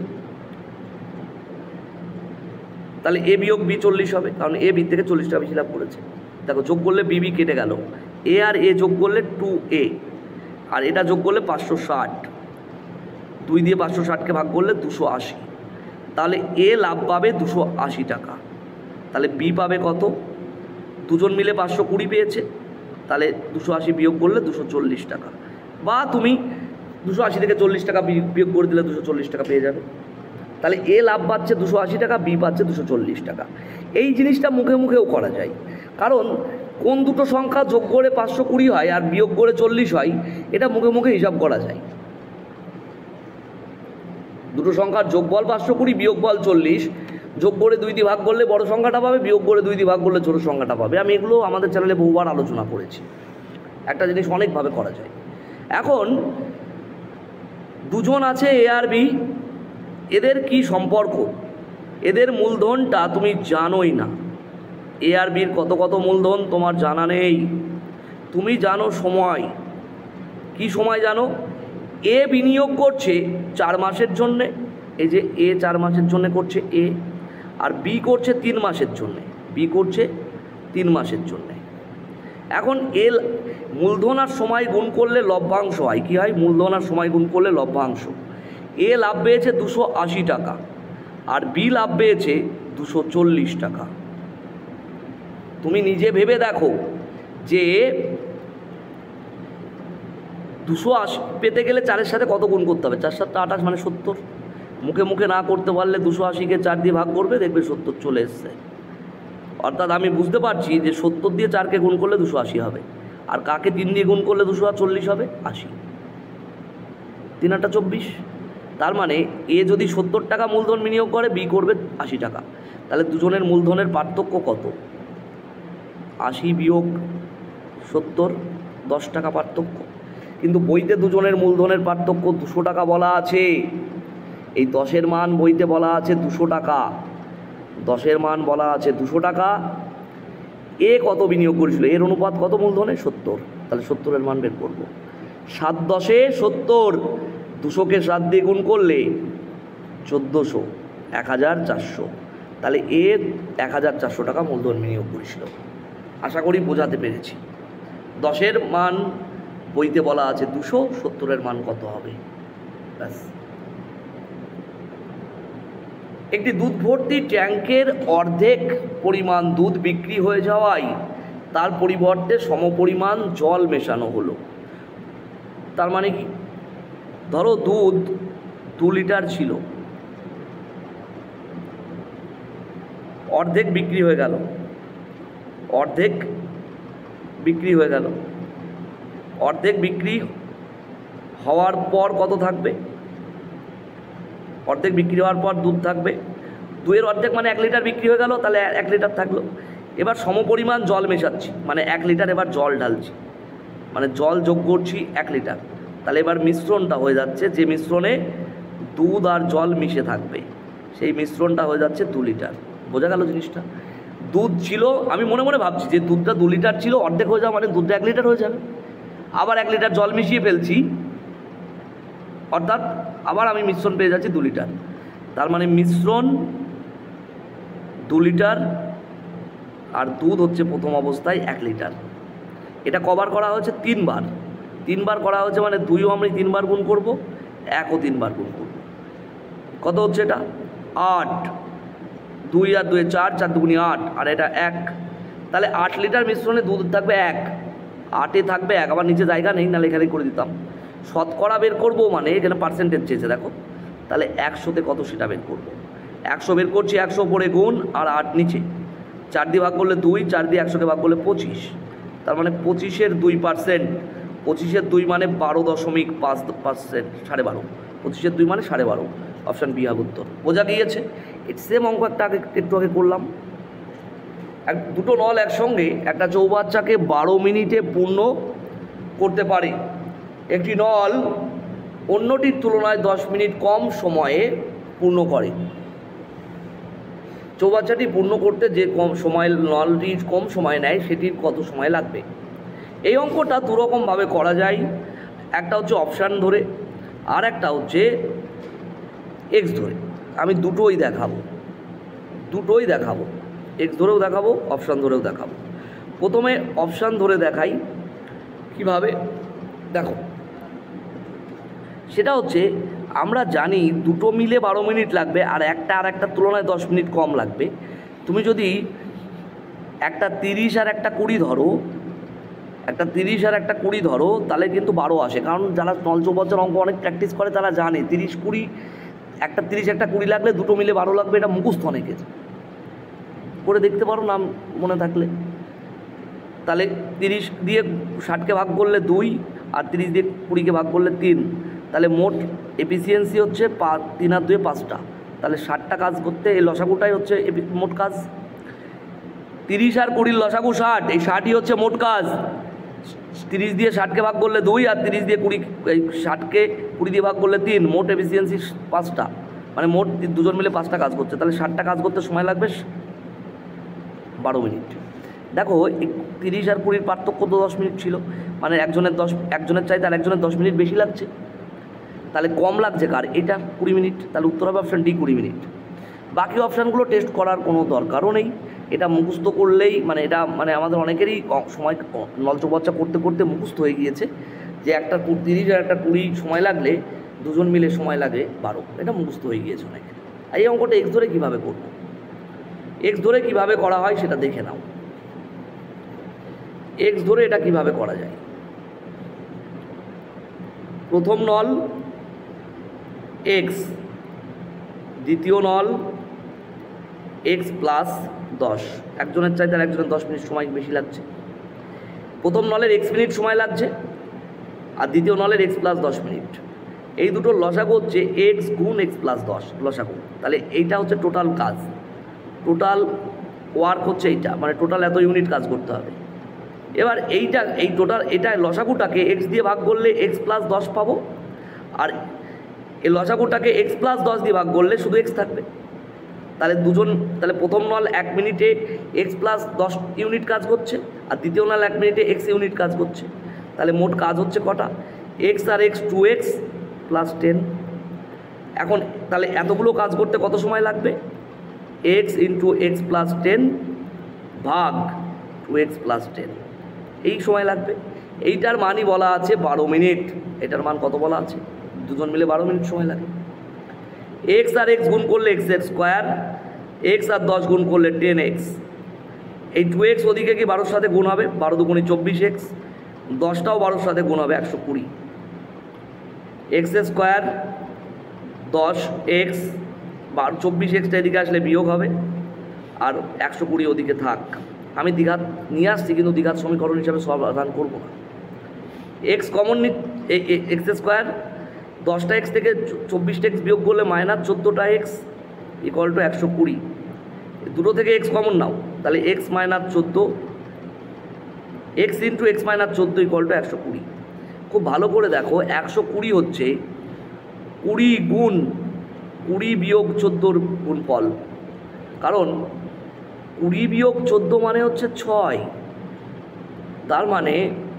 তাহলে এ বিয়োগ বি 40 হবে, কারণ এ বির থেকে 40 টাকা বেশি লাভ করেছে। দেখো যোগ করলে বি কেটে গেল, এ আর এ যোগ করলে 2a, আর এটা যোগ করলে 560, 2 দিয়ে 560কে ভাগ করলে 280। তাহলে এ লাভ পাবে 280 টাকা। তাহলে বি পাবে কত, দুজন মিলে 520 পেয়েছে, তাহলে 280 বিয়োগ করলে 240 টাকা, বা তুমি 280 থেকে 40 টাকা বিয়োগ করে দিলে 240 টাকা পেয়ে যাবে। তাহলে এ লাভ পাচ্ছে 280 টাকা, বি পাচ্ছে 240 টাকা। এই জিনিসটা মুখে মুখেও করা যায়, কারণ কোন দুটো সংখ্যা যোগ করে 520 হয় আর বিয়োগ করে 40 হয়, এটা মুখে মুখে হিসাব করা যায়। দুটো সংখ্যার যোগফল 520, বিয়োগফল 40, যোগ করে 2 দিয়ে ভাগ করলে বড় সংখ্যাটা পাবে, বিয়োগ করে 2 দিয়ে ভাগ করলে ছোট সংখ্যাটা পাবে। আমি এগুলো আমাদের চ্যানেলে বহুবার আলোচনা করেছি। একটা জিনিস অনেকভাবে করা যায়। এখন দুজন আছে এ আর বি, এদের কি সম্পর্ক, এদের মূলধনটা তুমি জানোই না। এ আর বির কত কত মূলধন তোমার জানা নেই, তুমি জানো সময়। কি সময় জানো, এ বিনিয়োগ করছে 4 মাসের জন্যে, এই যে এ 4 মাসের জন্য করছে এ, আর বি করছে 3 মাসের জন্যে, বি করছে 3 মাসের জন্যে। এখন এ মূলধন আর সময় গুণ করলে লভ্যাংশ হয়। কী হয়, মূলধন আর সময় গুণ করলে লভ্যাংশ। এ লাভ পেয়েছে 280 টাকা, আর বি লাভ পেয়েছে 240 টাকা। তুমি নিজে ভেবে দেখো যে 280 পেতে গেলে 4-এর সাথে কত গুণ করতে হবে, 4 7 28 মানে 70। মুখে মুখে না করতে পারলে 280কে 4 দিয়ে ভাগ করবে, দেখবে 70 চলে এসছে। অর্থাৎ আমি বুঝতে পারছি যে 70 দিয়ে 4কে গুণ করলে 280 হবে, আর কাকে 3 দিয়ে গুণ করলে 240 হবে, 80। 3 8 24। তার মানে এ যদি 70 টাকা মূলধন বিনিয়োগ করে, বি করবে 80 টাকা। তাহলে দুজনের মূলধনের পার্থক্য কত, 80 বিয়োগ 70, 10 টাকা পার্থক্য। কিন্তু বইতে দুজনের মূলধনের পার্থক্য 200 টাকা বলা আছে। এই 10-এর মান বইতে বলা আছে 200 টাকা, 10-এর মান বলা আছে 200 টাকা। এ কত বিনিয়োগ করেছিল, এর অনুপাত কত মূলধনে, 70। তাহলে 70-এর মান বের করবো। 7 10 70, 200কে 7 দিয়ে গুণ করলে 1400, 1400। তাহলে এ 1400 টাকা মূলধন বিনিয়োগ করেছিল। আশা করি বোঝাতে পেরেছি। 10-এর মান বইতে বলা আছে 200, 70-এর মান কত হবে? ব্যাস। একটি দুধ ভর্তি ট্যাঙ্কের অর্ধেক পরিমাণ দুধ বিক্রি হয়ে যাওয়ায় তার পরিবর্তে সমপরিমাণ জল মেশানো হলো। তার মানে কি? ধরো দুধ 2 লিটার ছিল, অর্ধেক বিক্রি হয়ে গেল, অর্ধেক বিক্রি হয়ে গেল। অর্ধেক বিক্রি হওয়ার পর কত থাকবে? অর্ধেক বিক্রি হওয়ার পর দুধ থাকবে 2-এর অর্ধেক, মানে 1 লিটার বিক্রি হয়ে গেল, তাহলে 1 লিটার থাকলো। এবার সমপরিমাণ জল মেশাচ্ছি, মানে 1 লিটার এবার জল ঢালছি, মানে জল যোগ করছি 1 লিটার। তাহলে এবার মিশ্রণটা হয়ে যাচ্ছে, যে মিশ্রণে দুধ আর জল মিশে থাকবে সেই মিশ্রণটা হয়ে যাচ্ছে 2 লিটার। বোঝা গেল জিনিসটা? দুধ ছিল, আমি মনে মনে ভাবছি যে দুধটা 2 লিটার ছিল, অর্ধেক হয়ে যাওয়া মানে দুধটা 1 লিটার হয়ে যাবে। আবার 1 লিটার জল মিশিয়ে ফেলছি, অর্থাৎ আবার আমি মিশ্রণ পেয়ে যাচ্ছি 2 লিটার। তার মানে মিশ্রণ 2 লিটার আর দুধ হচ্ছে প্রথম অবস্থায় 1 লিটার। এটা কবার করা হয়েছে? 3 বার। 3 বার করা হয়েছে, মানে 2ও আমি 3 বার গুণ করবো, 1ও 3 বার গুণ করব। কত হচ্ছে এটা? 8। 2 আর 2 4, 4 দুগুণে 8, আর এটা 1। তাহলে 8 লিটার মিশ্রণে দুধ থাকবে 1, 8-এ থাকবে 1। আবার নিচে জায়গা নেই, নাহলে এখানে করে দিতাম। শতকরা বের করবো, মানে এখানে পার্সেন্টেজ চেয়েছে দেখো। তাহলে 100-তে কত সেটা বের করবো। 100 বের করছি, 100 উপরে গুণ আর 8 নিচে, 4 দিয়ে ভাগ করলে 2, 4 দিয়ে 100কে ভাগ করলে 25। তার মানে 25-এর 2%, 25-এর 2 মানে 12.5%, 12.5। 25-এর 2 মানে 12.5। অপশান বি হবে উত্তর। বোঝা গিয়েছে? সেম অঙ্ক একটু আগে করলাম। দুটো নল একসঙ্গে একটা চৌবাচ্চাকে 12 মিনিটে পূর্ণ করতে পারে। একটি নল অন্যটির তুলনায় 10 মিনিট কম সময়ে পূর্ণ করে। চৌবাচ্চাটি পূর্ণ করতে যে কম সময় নলটি কম সময় নেয়, সেটির কত সময় লাগবে? এই অঙ্কটা দুরকমভাবে করা যায়। একটা হচ্ছে অপশান ধরে, আর একটা হচ্ছে এক্স ধরে। আমি দুটোই দেখাবো, এক্স ধরেও দেখাবো, অপশান ধরেও দেখাবো। প্রথমে অপশান ধরে দেখাই কিভাবে। দেখো, সেটা হচ্ছে আমরা জানি দুটো মিলে 12 মিনিট লাগবে, আর একটার তুলনায় 10 মিনিট কম লাগবে। তুমি যদি একটা 30 আর একটা 20 ধরো, তাহলে কিন্তু 12 আসে। কারণ যারা নল চৌবাচ্চার অঙ্ক অনেক প্র্যাকটিস করে তারা জানে 30 20, একটা 30 একটা 20 লাগলে দুটো মিলে 12 লাগবে। এটা মুখস্থ অনেকের, করে দেখতে পারো নাম মনে থাকলে। তাহলে 30 দিয়ে 60কে ভাগ করলে 2, আর 30 দিয়ে 20কে ভাগ করলে 3। তাহলে মোট এফিসিয়েন্সি হচ্ছে 3 আর 2 5টা। তাহলে 60টা কাজ করতে এই লসাগুটাই হচ্ছে মোট কাজ। 30 আর 20 লসাগু 60, এই 60ই হচ্ছে মোট কাজ। 30 দিয়ে 60কে ভাগ করলে 2, আর 30 দিয়ে 60কে 20 দিয়ে ভাগ করলে 3। মোট এফিসিয়েন্সি 5টা, মানে মোট দুজন মিলে 5টা কাজ করছে। তাহলে 60টা কাজ করতে সময় লাগবে 12 মিনিট। দেখো 30 আর 20 পার্থক্য তো 10 মিনিট ছিল, মানে একজনের চাইতে আর একজনের 10 মিনিট বেশি লাগছে। তাহলে কম লাগছে কার? এটা 20 মিনিট। তাহলে উত্তর হবে অপশান ডি, 20 মিনিট। বাকি অপশানগুলো টেস্ট করার কোনো দরকারও নেই। এটা মুখস্থ করলেই, মানে এটা মানে আমাদের অনেকেরই সময় নল চৌবাচ্চা করতে করতে মুখস্থ হয়ে গিয়েছে যে একটা 30 আর একটা 20 সময় লাগলে দুজন মিলে সময় লাগে 12। এটা মুখস্থ হয়ে গিয়েছে অনেকে। এই অঙ্কটা এক্স ধরে কীভাবে করব, এক্স ধরে কীভাবে করা হয় সেটা দেখে নাও। এক্স ধরে এটা কিভাবে করা যায়। প্রথম নল এক্স, দ্বিতীয় নল এক্স প্লাস 10। একজনের চাইতে আর একজনের 10 মিনিট সময় বেশি লাগছে। প্রথম নলের এক্স মিনিট সময় লাগছে, আর দ্বিতীয় নলের এক্স প্লাস 10 মিনিট। এই দুটোর লসাগু হচ্ছে এক্স গুণ এক্স প্লাস 10 লসাগু। তাহলে এইটা হচ্ছে টোটাল কাজ, টোটাল ওয়ার্ক হচ্ছে এইটা, মানে টোটাল এত ইউনিট কাজ করতে হবে। এবার এই টোটাল এটা লসাগুটাকে এক্স দিয়ে ভাগ করলে এক্স প্লাস 10 পাবো, আর এই লসাগুটাকে এক্স প্লাস 10 দিয়ে ভাগ করলে শুধু এক্স থাকবে। তাহলে প্রথম নল 1 মিনিটে এক্স প্লাস 10 ইউনিট কাজ করছে, আর দ্বিতীয় নল 1 মিনিটে এক্স ইউনিট কাজ করছে। তাহলে মোট কাজ হচ্ছে কটা? এক্স আর এক্স 2x প্লাস 10। এখন তাহলে এতগুলো কাজ করতে কত সময় লাগবে? এক্স ইন্টু এক্স প্লাস 10 ভাগ 2x প্লাস 10, এই সময় লাগবে। এইটার মানই বলা আছে 12 মিনিট। এটার মান কত বলা আছে? দুজন মিলে 12 মিনিট সময় লাগে। এক্স আর এক্স গুণ করলে এক্স এক্স স্কোয়ার, এক্স আর 10 গুণ করলে 10x। এই 2x ওদিকে কি 12-র সাথে গুণ হবে, 12 দুগুণে 24x, 10টাও 12-র সাথে গুণ হবে 120। এক্স স্কোয়ার 10x 24xটা এদিকে আসলে বিয়োগ হবে, আর 120 ওদিকে থাক। আমি দ্বিঘাত নিয়ে আসছি কিন্তু দ্বিঘাত সমীকরণ হিসাবে সমাধান করব না। এক্স কমন এক্স স্কোয়ার 10টা এক্স থেকে 24টা এক্স বিয়োগ করলে মাইনাস 14টা এক্স ইকুয়াল টু 120। দুটো থেকে এক্স কমন নাও, তাহলে x minus 14, x into x minus 14 equal to 120। খুব ভালো করে দেখো, 120 হচ্ছে 20 গুণ 20 বিয়োগ 14-র গুণফল। কারণ 20 বিয়োগ 14 মানে হচ্ছে 6, তার মানে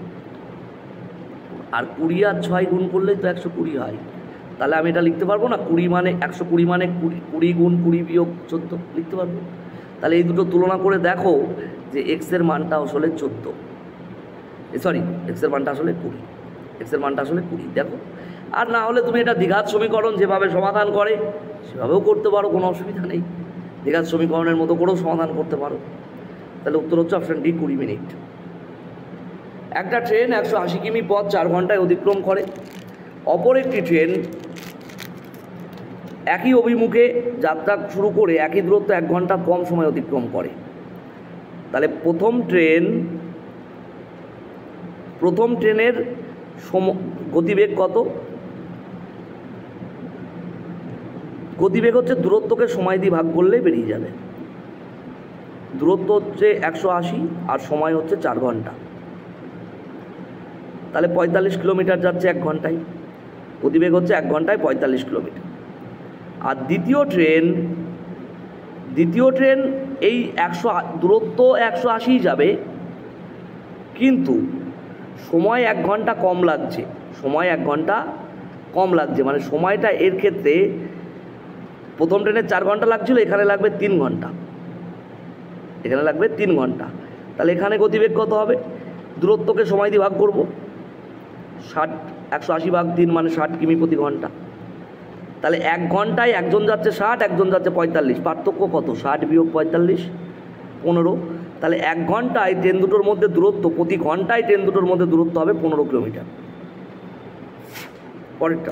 আর 20 আর 6 গুণ করলেই তো 120 হয়। তাহলে আমি এটা লিখতে পারবো না 20 মানে 120 মানে 20 গুণ 20 বিয়োগ 14 লিখতে পারবো। তাহলে এই দুটো তুলনা করে দেখো যে এক্সের মানটা আসলে 14, সরি এক্সের মানটা আসলে 20, এক্সের মানটা আসলে 20 দেখো। আর না হলে তুমি এটা দ্বিঘাত সমীকরণ যেভাবে সমাধান করে সেভাবেও করতে পারো, কোনো অসুবিধা নেই। দ্বিঘাত সমীকরণের মতো করেও সমাধান করতে পারো। তাহলে উত্তর হচ্ছে অপশান ডি 20 মিনিট। একটা ট্রেন 180 কিমি পথ 4 ঘন্টায় অতিক্রম করে, অপর একটি ট্রেন একই অভিমুখে যাত্রা শুরু করে একই দূরত্ব 1 ঘন্টা কম সময় অতিক্রম করে। তাহলে প্রথম ট্রেনের গতিবেগ কত? গতিবেগ হচ্ছে দূরত্বকে সময় দিয়ে ভাগ করলেই বেরিয়ে যাবে। দূরত্ব হচ্ছে 180 আর সময় হচ্ছে 4 ঘন্টা, তাহলে 45 কিলোমিটার যাচ্ছে 1 ঘন্টায়। গতিবেগ হচ্ছে 1 ঘন্টায় 45 কিলোমিটার। আর দ্বিতীয় ট্রেন এই দূরত্ব 180 যাবে, কিন্তু সময় 1 ঘন্টা কম লাগছে। সময় 1 ঘন্টা কম লাগছে মানে সময়টা এর ক্ষেত্রে প্রথম ট্রেনে 4 ঘন্টা লাগছিল, এখানে লাগবে 3 ঘন্টা, এখানে লাগবে 3 ঘন্টা। তাহলে এখানে গতিবেগ কত হবে? দূরত্বকে সময় দিয়ে ভাগ করব, 180 ভাগ 3 মানে 60 কিমি প্রতি ঘন্টা। তাহলে 1 ঘন্টায় একজন যাচ্ছে 60, একজন যাচ্ছে 45, পার্থক্য কত? 60 বিয়োগ 45 15। তাহলে 1 ঘন্টায় ট্রেন দুটোর মধ্যে দূরত্ব, প্রতি ঘন্টায় ট্রেন দুটোর মধ্যে দূরত্ব হবে 15 কিলোমিটার। পরেরটা,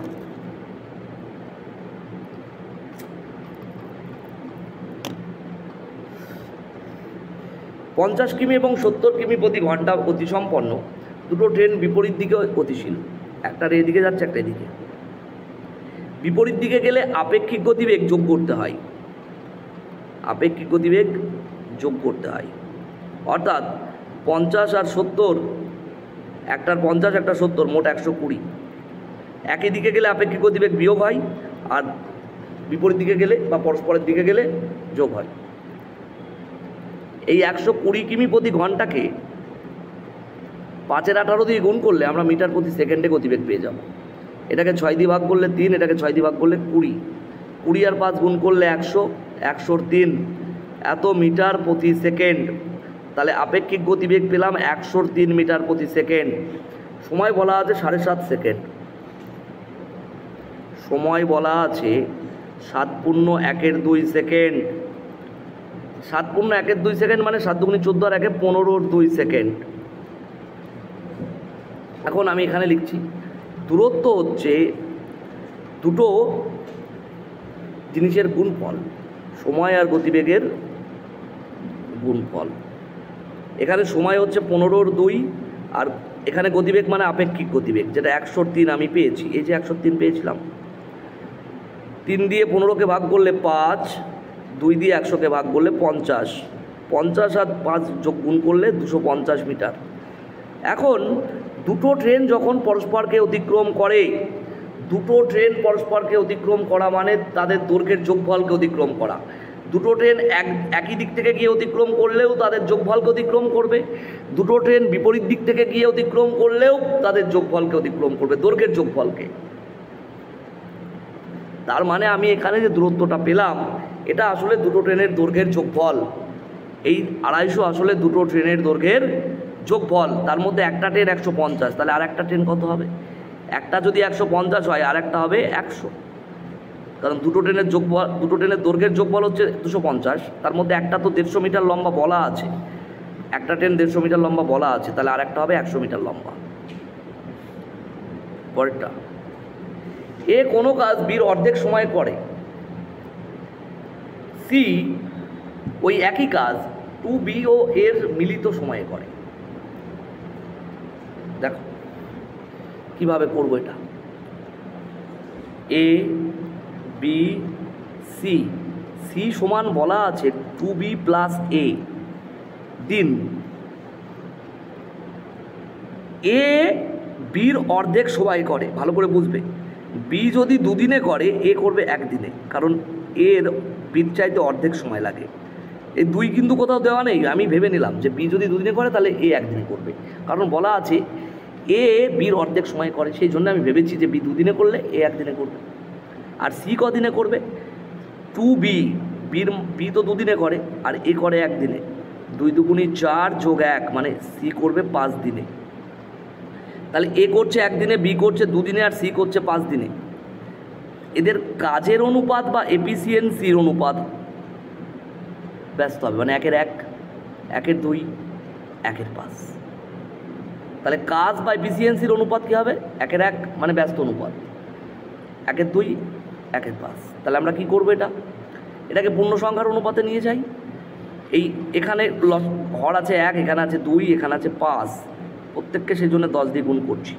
পঞ্চাশ কিমি এবং 70 কিমি প্রতি ঘন্টা গতিসম্পন্ন দুটো ট্রেন বিপরীত দিকে গতিশীল। একটা এদিকে যাচ্ছে, একটা এদিকে। বিপরীত দিকে গেলে আপেক্ষিক গতিবেগ যোগ করতে হয়, আপেক্ষিক গতিবেগ যোগ করতে হয়। অর্থাৎ 50 আর 70, একটার 50 একটা 70, মোট 120। একই দিকে গেলে আপেক্ষিক গতিবেগ বিয়োগ হয়, আর বিপরীত দিকে গেলে বা পরস্পরের দিকে গেলে যোগ হয়। এই 120 কিমি প্রতি ঘন্টাকে 5-এর 18 দিয়ে গুণ করলে আমরা মিটার প্রতি সেকেন্ডে গতিবেগ পেয়ে যাব। এটাকে 6 দিয়ে ভাগ করলে 3, এটাকে 6 দিয়ে ভাগ করলে 20, 20 আর 5 গুণ করলে 100, 100 3 এত মিটার প্রতি সেকেন্ড। তাহলে আপেক্ষিক গতিবেগ পেলাম 103 মিটার প্রতি সেকেন্ড। সময় বলা আছে 7.5 সেকেন্ড, সময় বলা আছে 7.1 সেকেন্ড। 7.1 সেকেন্ড মানে 7 দুগুণে 14 আর 1 15 সেকেন্ড। এখন আমি এখানে লিখছি দূরত্ব হচ্ছে দুটো জিনিসের গুণফল, সময় আর গতিবেগের গুণফল। এখানে সময় হচ্ছে 15 আর এখানে গতিবেগ মানে আপেক্ষিক গতিবেগ, যেটা 103 আমি পেয়েছি। এই যে 103 পেয়েছিলাম, 3 দিয়ে 15কে ভাগ করলে 5, 2 দিয়ে 100কে ভাগ করলে 50, 50 আর 5 যোগ গুণ করলে 250 মিটার। এখন দুটো ট্রেন যখন পরস্পরকে অতিক্রম করে, দুটো ট্রেন পরস্পরকে অতিক্রম করা মানে তাদের দৈর্ঘ্যের যোগফলকে অতিক্রম করা। দুটো ট্রেন একই দিক থেকে গিয়ে অতিক্রম করলেও তাদের যোগফলকে অতিক্রম করবে, দুটো ট্রেন বিপরীত দিক থেকে গিয়ে অতিক্রম করলেও তাদের যোগফলকে অতিক্রম করবে, দৈর্ঘ্যের যোগফলকে। তার মানে আমি এখানে যে দূরত্বটা পেলাম এটা আসলে দুটো ট্রেনের দৈর্ঘ্যের যোগফল। এই 250 আসলে দুটো ট্রেনের দৈর্ঘ্যের যোগফল। তার মধ্যে একটা ট্রেন 150, তাহলে আর একটা ট্রেন কত হবে? একটা যদি 150 হয় আর একটা হবে 100, কারণ দুটো ট্রেনের যোগফল, দুটো ট্রেনের দৈর্ঘ্যের যোগফল হচ্ছে 250। তার মধ্যে একটা তো 150 মিটার লম্বা বলা আছে, একটা ট্রেন 150 মিটার লম্বা বলা আছে, তাহলে আর একটা হবে 100 মিটার লম্বা। পরেরটা, এ কোনো কাজ বির অর্ধেক সময় করে, সি ওই একই কাজ 2B ও এর মিলিত সময়ে করে। দেখো কিভাবে করবো এটা। এ বি সি, সি সমান বলা আছে 2B প্লাস এ দিন। এ বির অর্ধেক সময় করে, ভালো করে বুঝবে। বি যদি দুদিনে করে এ করবে একদিনে, কারণ এর বির চাইতে অর্ধেক সময় লাগে। এই 2 কিন্তু কোথাও দেওয়া নেই, আমি ভেবে নিলাম যে বি যদি দুদিনে করে তাহলে এ একদিনে করবে, কারণ বলা আছে এ বির অর্ধেক সময় করে, সেই জন্য আমি ভেবেছি যে বি দুদিনে করলে এ একদিনে করবে। আর সি কদিনে করবে? 2B, বি তো দুদিনে করে আর এ করে একদিনে, 2 দুগুণে 4 যোগ 1 মানে সি করবে 5 দিনে। তাহলে এ করছে একদিনে, বি করছে দুদিনে আর সি করছে 5 দিনে। এদের কাজের অনুপাত বা এফিসিয়েন্সির অনুপাত ব্যস্ত হবে, মানে 1-এর 1, 1-এর 2, 1-এর 5। তাহলে কাজ বা এফিসিয়েন্সির অনুপাত কী হবে? 1-এর 1 মানে ব্যস্ত অনুপাত, 1-এর 2, 1-এর 5। তাহলে আমরা কি করবো? এটাকে পূর্ণ সংখ্যার অনুপাতে নিয়ে যাই। এই এখানে হর আছে 1, এখানে আছে 2, এখানে আছে 5, প্রত্যেককে সেই জন্য 10 দিয়ে গুণ করছি।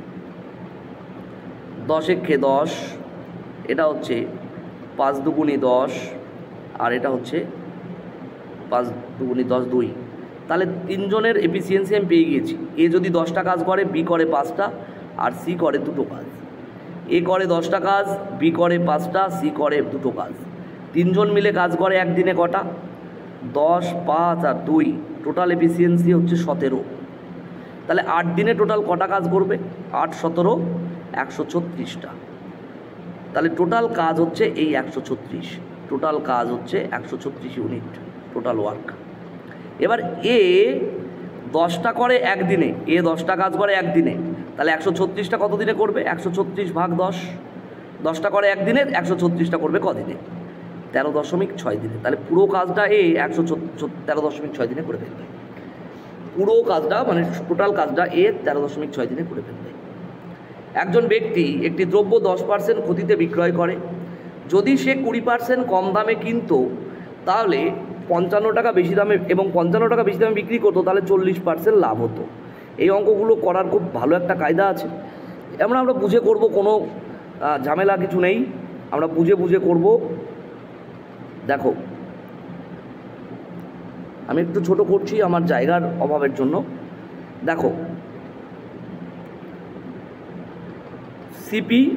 10-এ 10, এটা হচ্ছে 5 দুগুণে 10, আর এটা হচ্ছে 5 দুগুণে 10, 2। তাহলে তিনজনের এফিসিয়েন্সি আমি পেয়ে গিয়েছি। এ যদি 10টা কাজ করে, বি করে 5টা, আর সি করে 2টো কাজ। এ করে 10টা কাজ, বি করে 5টা, সি করে 2টো কাজ। তিনজন মিলে কাজ করে একদিনে কটা? 10, 5 আর 2, টোটাল এফিসিয়েন্সি হচ্ছে 17। তাহলে 8 দিনে টোটাল কটা কাজ করবে? 8, 17, 136টা। তাহলে টোটাল কাজ হচ্ছে এই 136, টোটাল কাজ হচ্ছে 136 ইউনিট টোটাল ওয়ার্ক। এবার এ 10টা করে একদিনে, এ 10টা কাজ করে একদিনে, তাহলে 136টা কত দিনে করবে? 136 ভাগ 10, 10টা করে একদিনে, 136টা করবে কদিনে? 13.6 দিনে। তাহলে পুরো কাজটা এ 13.6 দিনে করে ফেলবে। পুরো কাজটা মানে টোটাল কাজটা এ 13.6 দিনে করে ফেলবে। একজন ব্যক্তি একটি দ্রব্য 10% ক্ষতিতে বিক্রয় করে, যদি সে 20% কম দামে কিনতো তাহলে 55 টাকা বেশি দামে এবং 55 টাকা বেশি দামে বিক্রি করতো, তাহলে 40% লাভ হতো। এই অঙ্কগুলো করার খুব ভালো একটা কায়দা আছে। আমরা বুঝে করব, কোনো ঝামেলা কিছু নেই, আমরা বুঝে বুঝে করব। দেখো আমি একটু ছোট করছি আমার জায়গার অভাবের জন্য। দেখো সিপি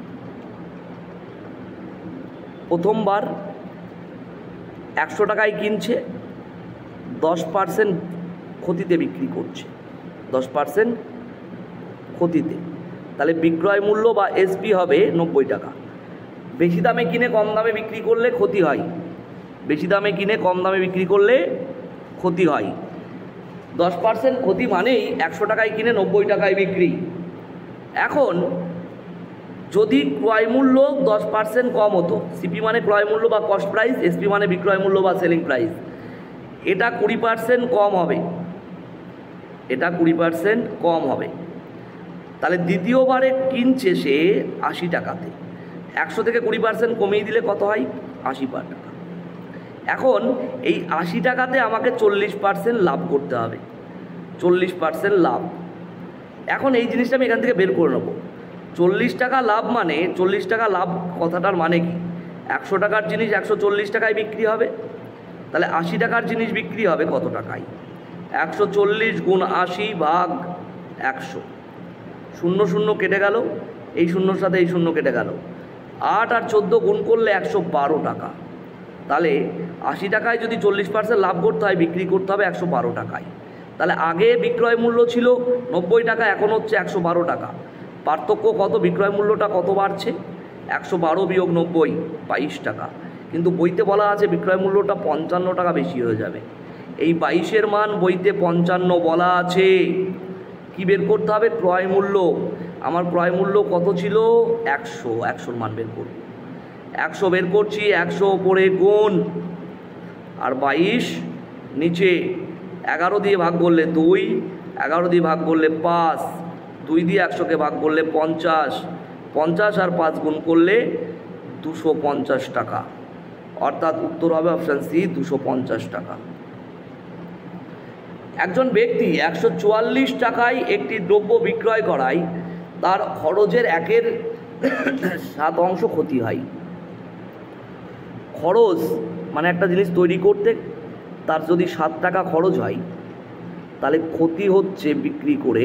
প্রথমবার 100 টাকায় কিনছে, 10% ক্ষতিতে বিক্রি করছে, 10% ক্ষতিতে। তাহলে বিক্রয় মূল্য বা এসপি হবে 90 টাকা। বেশি দামে কিনে কম দামে বিক্রি করলে ক্ষতি হয়, বেশি দামে কিনে কম দামে বিক্রি করলে ক্ষতি হয়। 10% ক্ষতি মানেই 100 টাকায় কিনে 90 টাকায় বিক্রি। এখন যদি ক্রয় মূল্য 10% কম হতো, সিপি মানে ক্রয় মূল্য বা কস্ট প্রাইস, এসপি মানে বিক্রয় মূল্য বা সেলিং প্রাইস, এটা 20% কম হবে, এটা 20% কম হবে। তাহলে দ্বিতীয়বারে কিনছে সে 80 টাকাতে, 100 থেকে 20% কমিয়ে দিলে কত হয়? 80 টাকা। এখন এই 80 টাকাতে আমাকে 40% লাভ করতে হবে, 40% লাভ। এখন এই জিনিসটা আমি এখান থেকে বের করে নেব। 40 টাকা লাভ মানে, 40 টাকা লাভ কথাটার মানে কি? 100 টাকার জিনিস 140 টাকায় বিক্রি হবে, তাহলে 80 টাকার জিনিস বিক্রি হবে কত টাকায়? 140 গুণ 80 ভাগ 100, 0 0 কেটে গেল, এই শূন্যর সাথে এই শূন্য কেটে গেল। 8 আর 14 গুণ করলে 112 টাকা। তাহলে 80 টাকায় যদি 40% লাভ করতে হয়, বিক্রি করতে হবে 112 টাকায়। তাহলে আগে বিক্রয় মূল্য ছিল 90 টাকা, এখন হচ্ছে 112 টাকা। পার্থক্য কত? বিক্রয় মূল্যটা কত বাড়ছে? 112 বিয়োগ 90, 22 টাকা। কিন্তু বইতে বলা আছে বিক্রয় মূল্যটা 55 টাকা বেশি হয়ে যাবে। এই 22-এর মান বইতে 55 বলা আছে। কি বের করতে হবে? ক্রয় মূল্য। আমার ক্রয় মূল্য কত ছিল? 100। 100-র মান বের করব। 100 বের করছি, 100 ওপরে গুণ, আর 22 নিচে। 11 দিয়ে ভাগ করলে 2, 11 দিয়ে ভাগ করলে 5, 2 দিয়ে 100কে ভাগ করলে 50, 50 আর 5 গুণ করলে 250 টাকা। অর্থাৎ উত্তর হবে অপশান সি, 250 টাকা। একজন ব্যক্তি 144 টাকায় একটি দ্রব্য বিক্রয় করায় তার খরচের 1/7 ক্ষতি হয়। খরচ মানে একটা জিনিস তৈরি করতে তার যদি 7 টাকা খরচ হয়, তাহলে ক্ষতি হচ্ছে বিক্রি করে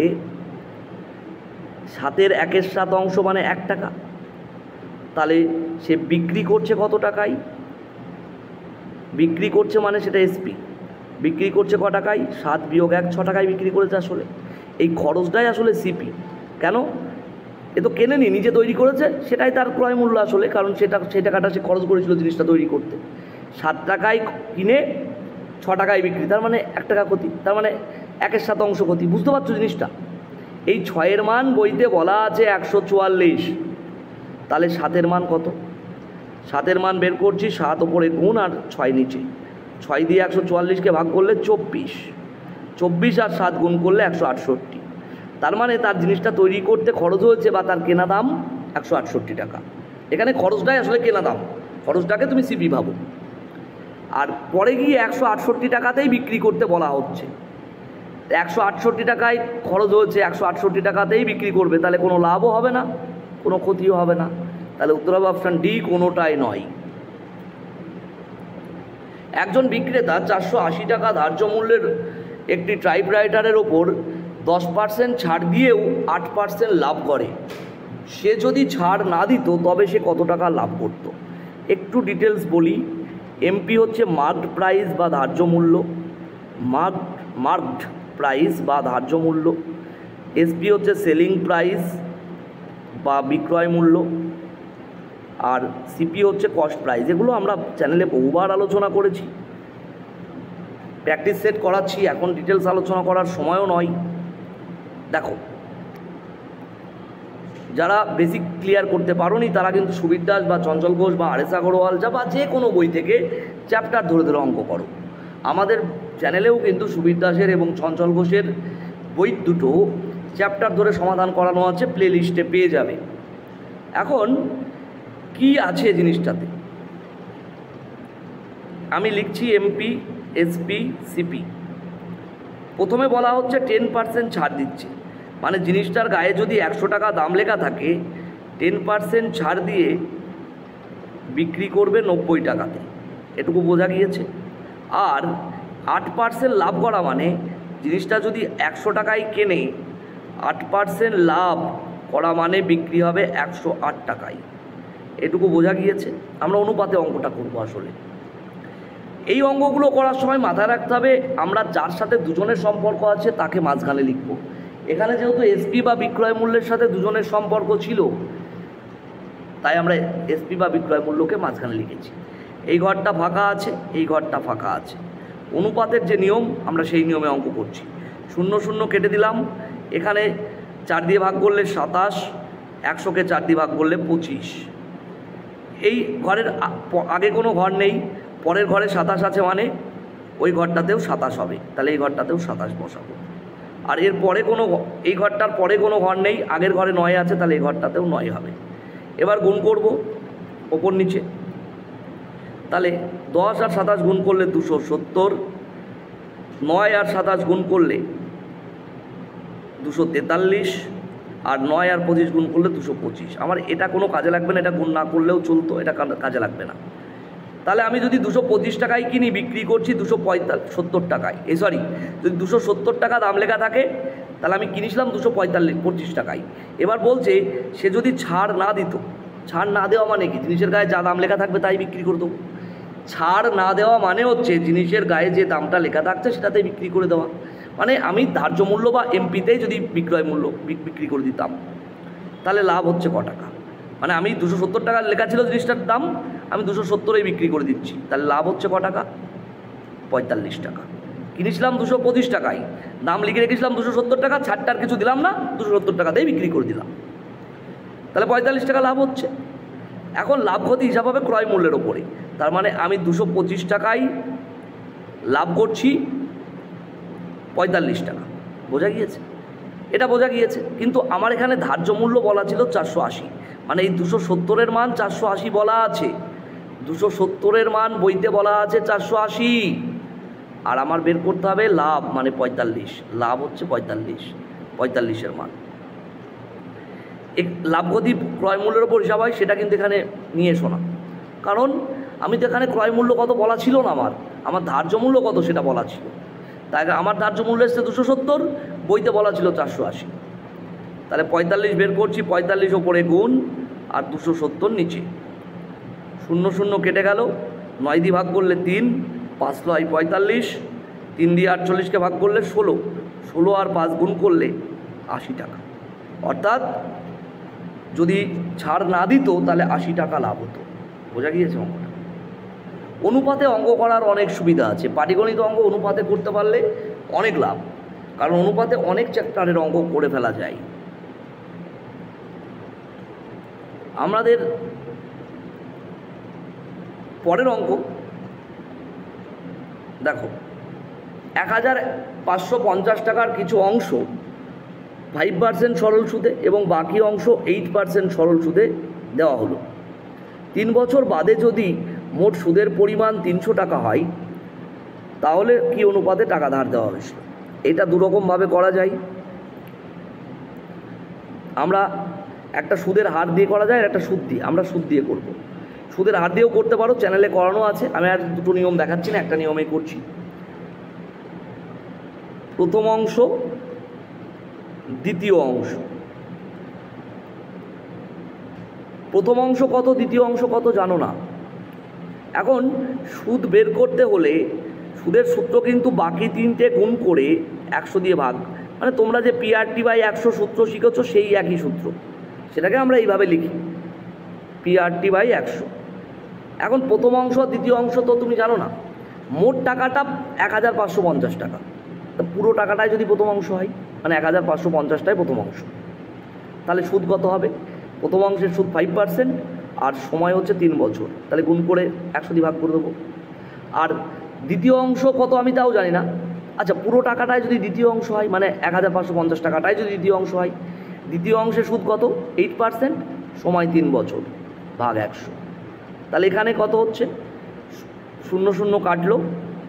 7-এর 1/7 মানে 1 টাকা। তাহলে সে বিক্রি করছে কত টাকায়? বিক্রি করছে মানে সেটা এসপি। বিক্রি করছে ক টাকায়? 7 বিয়োগ 1, 6 টাকায় বিক্রি করেছে। আসলে এই খরচটাই আসলে সিপি। কেন? এ তো কেনেনি, নিজে তৈরি করেছে, সেটাই তার ক্রয় মূল্য আসলে। কারণ সেই টাকাটা সে খরচ করেছিল জিনিসটা তৈরি করতে। 7 টাকায় কিনে 6 টাকায় বিক্রি, তার মানে 1 টাকা ক্ষতি, তার মানে 1/7 ক্ষতি। বুঝতে পারছো জিনিসটা? এই 6-এর মান বইতে বলা আছে 144। তাহলে 7-এর মান কত? 7-এর মান বের করছি, 7 ওপরে গুণ আর 6 নিচে। 6 দিয়ে 144কে ভাগ করলে 24, 24 আর 7 গুণ করলে 168। তার মানে তার জিনিসটা তৈরি করতে খরচ হয়েছে বা তার কেনা দাম 168 টাকা। এখানে খরচটাই আসলে কেনা দাম, খরচটাকে তুমি সিপি ভাবো। আর পরে গিয়ে 168 টাকাতেই বিক্রি করতে বলা হচ্ছে। 168 টাকায় খরচ হয়েছে, 168 টাকাতেই বিক্রি করবে, তাহলে কোনো লাভও হবে না, কোনো ক্ষতিও হবে না। তাহলে উত্তর হবে অপশান ডি, কোনোটাই নয়। একজন বিক্রেতা 480 টাকা ধার্য মূল্যের একটি টাইপরাইটারের ওপর 10% ছাড় দিয়েও 8% লাভ করে। সে যদি ছাড় না দিত তবে সে কত টাকা লাভ করত? একটু ডিটেলস বলি। এমপি হচ্ছে মার্কড প্রাইস বা ধার্য মূল্য, মার্কড প্রাইস বা ধার্য মূল্য। এসপি হচ্ছে সেলিং প্রাইস বা বিক্রয় মূল্য, আর সিপি হচ্ছে কস্ট প্রাইস। এগুলো আমরা চ্যানেলে বহুবার আলোচনা করেছি, প্র্যাকটিস সেট করাচ্ছি, এখন ডিটেলস আলোচনা করার সময়ও নয়। দেখো, যারা বেসিক ক্লিয়ার করতে পারোনি তারা কিন্তু সুবীর দাস বা চঞ্চল ঘোষ বা আরএস আগরওয়াল বা যে কোনো বই থেকে চ্যাপ্টার ধরে ধরে অঙ্ক করো। আমাদের চ্যানেলেও কিন্তু সুবীর দাসের এবং চঞ্চল ঘোষের বই দুটো চ্যাপ্টার ধরে সমাধান করানো আছে, প্লে লিস্টে পেয়ে যাবে। এখন কি আছে জিনিসটাতে? আমি লিখছি এমপি, এসপি, সিপি। প্রথমে বলা হচ্ছে 10% ছাড় দিচ্ছে, মানে জিনিসটার গায়ে যদি 100 টাকা দাম লেখা থাকে, 10% ছাড় দিয়ে বিক্রি করবে 90 টাকাতে, এটুকু বোঝা গিয়েছে। আর 8% লাভ করা মানে জিনিসটা যদি 100 টাকায় কেনে, 8% লাভ করা মানে বিক্রি হবে 108 টাকায়, এটুকু বোঝা গিয়েছে। আমরা অনুপাতে অঙ্কটা করবো। আসলে এই অঙ্কগুলো করার সময় মাথায় রাখতে হবে আমরা যার সাথে দুজনের সম্পর্ক আছে তাকে মাঝখানে লিখব। এখানে যেহেতু এসপি বা বিক্রয় মূল্যের সাথে দুজনের সম্পর্ক ছিল, তাই আমরা এসপি বা বিক্রয় মূল্যকে মাঝখানে লিখেছি। এই ঘরটা ফাঁকা আছে, এই ঘরটা ফাঁকা আছে। অনুপাতের যে নিয়ম, আমরা সেই নিয়মে অঙ্ক করছি। 0 0 কেটে দিলাম, এখানে 4 দিয়ে ভাগ করলে 27, 100কে 4 দিয়ে ভাগ করলে 25। এই ঘরের আগে কোনো ঘর নেই, পরের ঘরে 27 আছে, মানে ওই ঘরটাতেও 27 হবে, তাহলে এই ঘরটাতেও 27 বসাবো। আর এর পরে এই ঘরটার পরে কোনো ঘর নেই, আগের ঘরে 9 আছে, তাহলে এই ঘরটাতেও 9 হবে। এবার গুণ করব ওপর নিচে, তাহলে 10 আর 27 গুণ করলে 270, 9 আর 27 গুণ করলে 243, আর 9 আর 25 গুণ করলে 225। আমার এটা কোনো কাজে লাগবে না, এটা গুণ না করলেও চলতো, এটা কাজে লাগবে না। তাহলে আমি যদি 225 টাকায় কিনি, বিক্রি করছি 270 টাকায়, যদি 270 টাকা দাম লেখা থাকে, তাহলে আমি কিনেছিলাম 225 টাকায়। এবার বলছে সে যদি ছাড় না দিত, ছাড় না দেওয়া মানে কি? জিনিসের গায়ে যা দাম লেখা থাকবে তাই বিক্রি করে দেবো। ছাড় না দেওয়া মানে হচ্ছে জিনিসের গায়ে যে দামটা লেখা থাকছে সেটাতেই বিক্রি করে দেওয়া। মানে আমি ধার্য মূল্য বা এমপিতেই যদি বিক্রয় মূল্য বিক্রি করে দিতাম তাহলে লাভ হচ্ছে ক টাকা, মানে আমি 270 টাকা লেখা ছিল জিনিসটার দাম, আমি 270-এই বিক্রি করে দিচ্ছি, তাহলে লাভ হচ্ছে ক টাকা? 45 টাকা। কিনেছিলাম 225 টাকায়, দাম লিখে রেখেছিলাম 270 টাকা, ছাড়টার কিছু দিলাম না, 270 টাকাতেই বিক্রি করে দিলাম, তাহলে 45 টাকা লাভ হচ্ছে। এখন লাভ ক্ষতি হিসাব হবে ক্রয় মূল্যের ওপরে, তার মানে আমি 225 টাকায় লাভ করছি 45 টাকা। বোঝা গিয়েছে? এটা বোঝা গিয়েছে। কিন্তু আমার এখানে ধার্য মূল্য বলা ছিল 480, মানে এই 270-এর মান 480 বলা আছে, 270-এর মান বইতে বলা আছে 480, আর আমার বের করতে হবে লাভ, মানে 45, লাভ হচ্ছে 45-এর মান। লাভ ক্ষতি ক্রয় মূল্যের ওপর হিসাব হয়, সেটা কিন্তু এখানে নিয়ে এসো না, কারণ আমি তো এখানে ক্রয় মূল্য কত বলা ছিল না, আমার ধার্য মূল্য কত সেটা বলা ছিল। তাই আমার ধার্য মূল্য এসছে 270, বইতে বলা ছিল 480, তাহলে 45 বের করছি, 45 ওপরে গুণ আর 270 নিচে, 0 0 কেটে গেল, 9 দিয়ে ভাগ করলে 3, 5 9 45, 3 দিয়ে 48-কে ভাগ করলে 16, 16 আর 5 গুণ করলে 80 টাকা। অর্থাৎ যদি ছাড় না দিত তাহলে 80 টাকা লাভ হতো। বোঝা গিয়েছে অঙ্কটা? অনুপাতে অঙ্ক করার অনেক সুবিধা আছে, পাটিগণিত অঙ্ক অনুপাতে করতে পারলে অনেক লাভ, কারণ অনুপাতে অনেক চ্যাপ্টারের অঙ্ক করে ফেলা যায়। আমাদের পরের অঙ্ক দেখো, 1550 টাকার কিছু অংশ 5% সরল সুদে এবং বাকি অংশ 8% সরল সুদে দেওয়া হলো। 3 বছর বাদে যদি মোট সুদের পরিমাণ 300 টাকা হয় তাহলে কি অনুপাতে টাকা ধার দেওয়া হয়েছিল? এটা দুরকমভাবে করা যায়। আমরা একটা সুদের হার দিয়ে করা যায়, একটা সুদ দিয়ে, আমরা সুদ দিয়ে করব। সুদের হার দিয়েও করতে পারো, চ্যানেলে করানো আছে, আমি আর দুটো নিয়ম দেখাচ্ছি না, একটা নিয়মেই করছি। প্রথম অংশ, দ্বিতীয় অংশ। প্রথম অংশ কত, দ্বিতীয় অংশ কত জানো না। এখন সুদ বের করতে হলে সুদের সূত্র কিন্তু বাকি 3টে গুণ করে 100 দিয়ে ভাগ, মানে তোমরা যে PRT/100 সূত্র শিখেছো সেই একই সূত্র, সেটাকে আমরা এইভাবে লিখি PRT/100। এখন প্রথম অংশ দ্বিতীয় অংশ তো তুমি জানো না, মোট টাকাটা 1550 টাকা, তা পুরো টাকাটাই যদি প্রথম অংশ হয়, মানে 1550টাই প্রথম অংশ, তাহলে সুদ কত হবে? প্রথম অংশের সুদ 5% আর সময় হচ্ছে 3 বছর, তাহলে গুণ করে 100 দিয়ে ভাগ করে দেবো। আর দ্বিতীয় অংশ কত আমি তাও জানি না, আচ্ছা পুরো টাকাটাই যদি দ্বিতীয় অংশ হয়, মানে 1550 টাকাটাই যদি দ্বিতীয় অংশ হয়, দ্বিতীয় অংশের সুদ কত? 8%, সময় 3 বছর, ভাগ 100, তাহলে এখানে কত হচ্ছে? 0 0 কাটলো,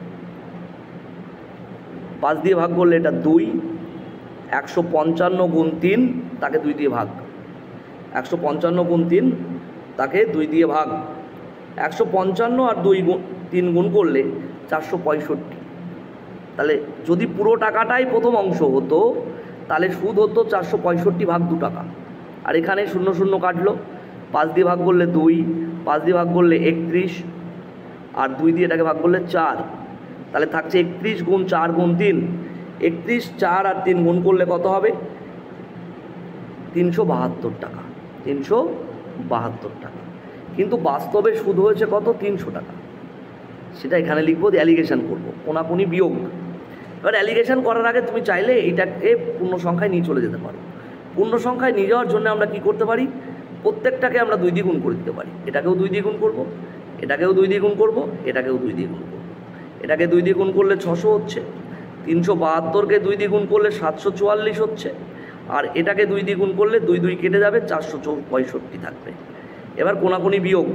5 দিয়ে ভাগ করলে এটা 2, 155 গুণ 3 তাকে 2 দিয়ে ভাগ, 155 গুণ 3 তাকে 2 দিয়ে ভাগ, 155 আর 3 গুণ করলে 465। তাহলে যদি পুরো টাকাটাই প্রথম অংশ হতো তাহলে সুদ হতো 465 ভাগ 2 টাকা। আর এখানে 0 0 কাটলো, 5 দিয়ে ভাগ করলে 2, 5 দিয়ে ভাগ করলে 31, আর 2 দিয়ে এটাকে ভাগ করলে 4, তাহলে থাকছে 31 গুণ 4 গুণ 3, 31, 4 আর 3 গুণ করলে কত হবে? 372 টাকা, 372 টাকা। কিন্তু বাস্তবে সুদ হয়েছে কত? 300 টাকা। সেটা এখানে লিখবো, অ্যালিগেশন করবো, কোনাকুনি বিয়োগ। এবার অ্যালিগেশন করার আগে তুমি চাইলে এইটাকে পূর্ণ সংখ্যায় নিয়ে চলে যেতে পারো। পূর্ণ সংখ্যায় নিয়ে যাওয়ার জন্য আমরা কি করতে পারি? প্রত্যেকটাকে আমরা 2 দিয়ে গুণ করে দিতে পারি। এটাকেও 2 দিয়ে গুণ করবো, এটাকেও 2 দিয়ে গুণ করবো, এটাকেও 2 দিয়ে গুণ করবো। এটাকে 2 দিয়ে গুণ করলে 600 হচ্ছে, 372কে 2 দিয়ে গুণ করলে 744 হচ্ছে, আর এটাকে 2 দিয়ে গুণ করলে 2 2 কেটে যাবে, 465 থাকবে। এবার কোনাকুনি বিয়োগ,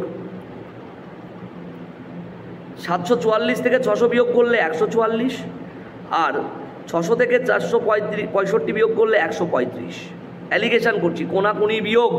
744 থেকে 600 বিয়োগ করলে 144, আর 600 থেকে 465 বিয়োগ করলে 135। অ্যালিগেশন করছি, কোনাকুনি বিয়োগ।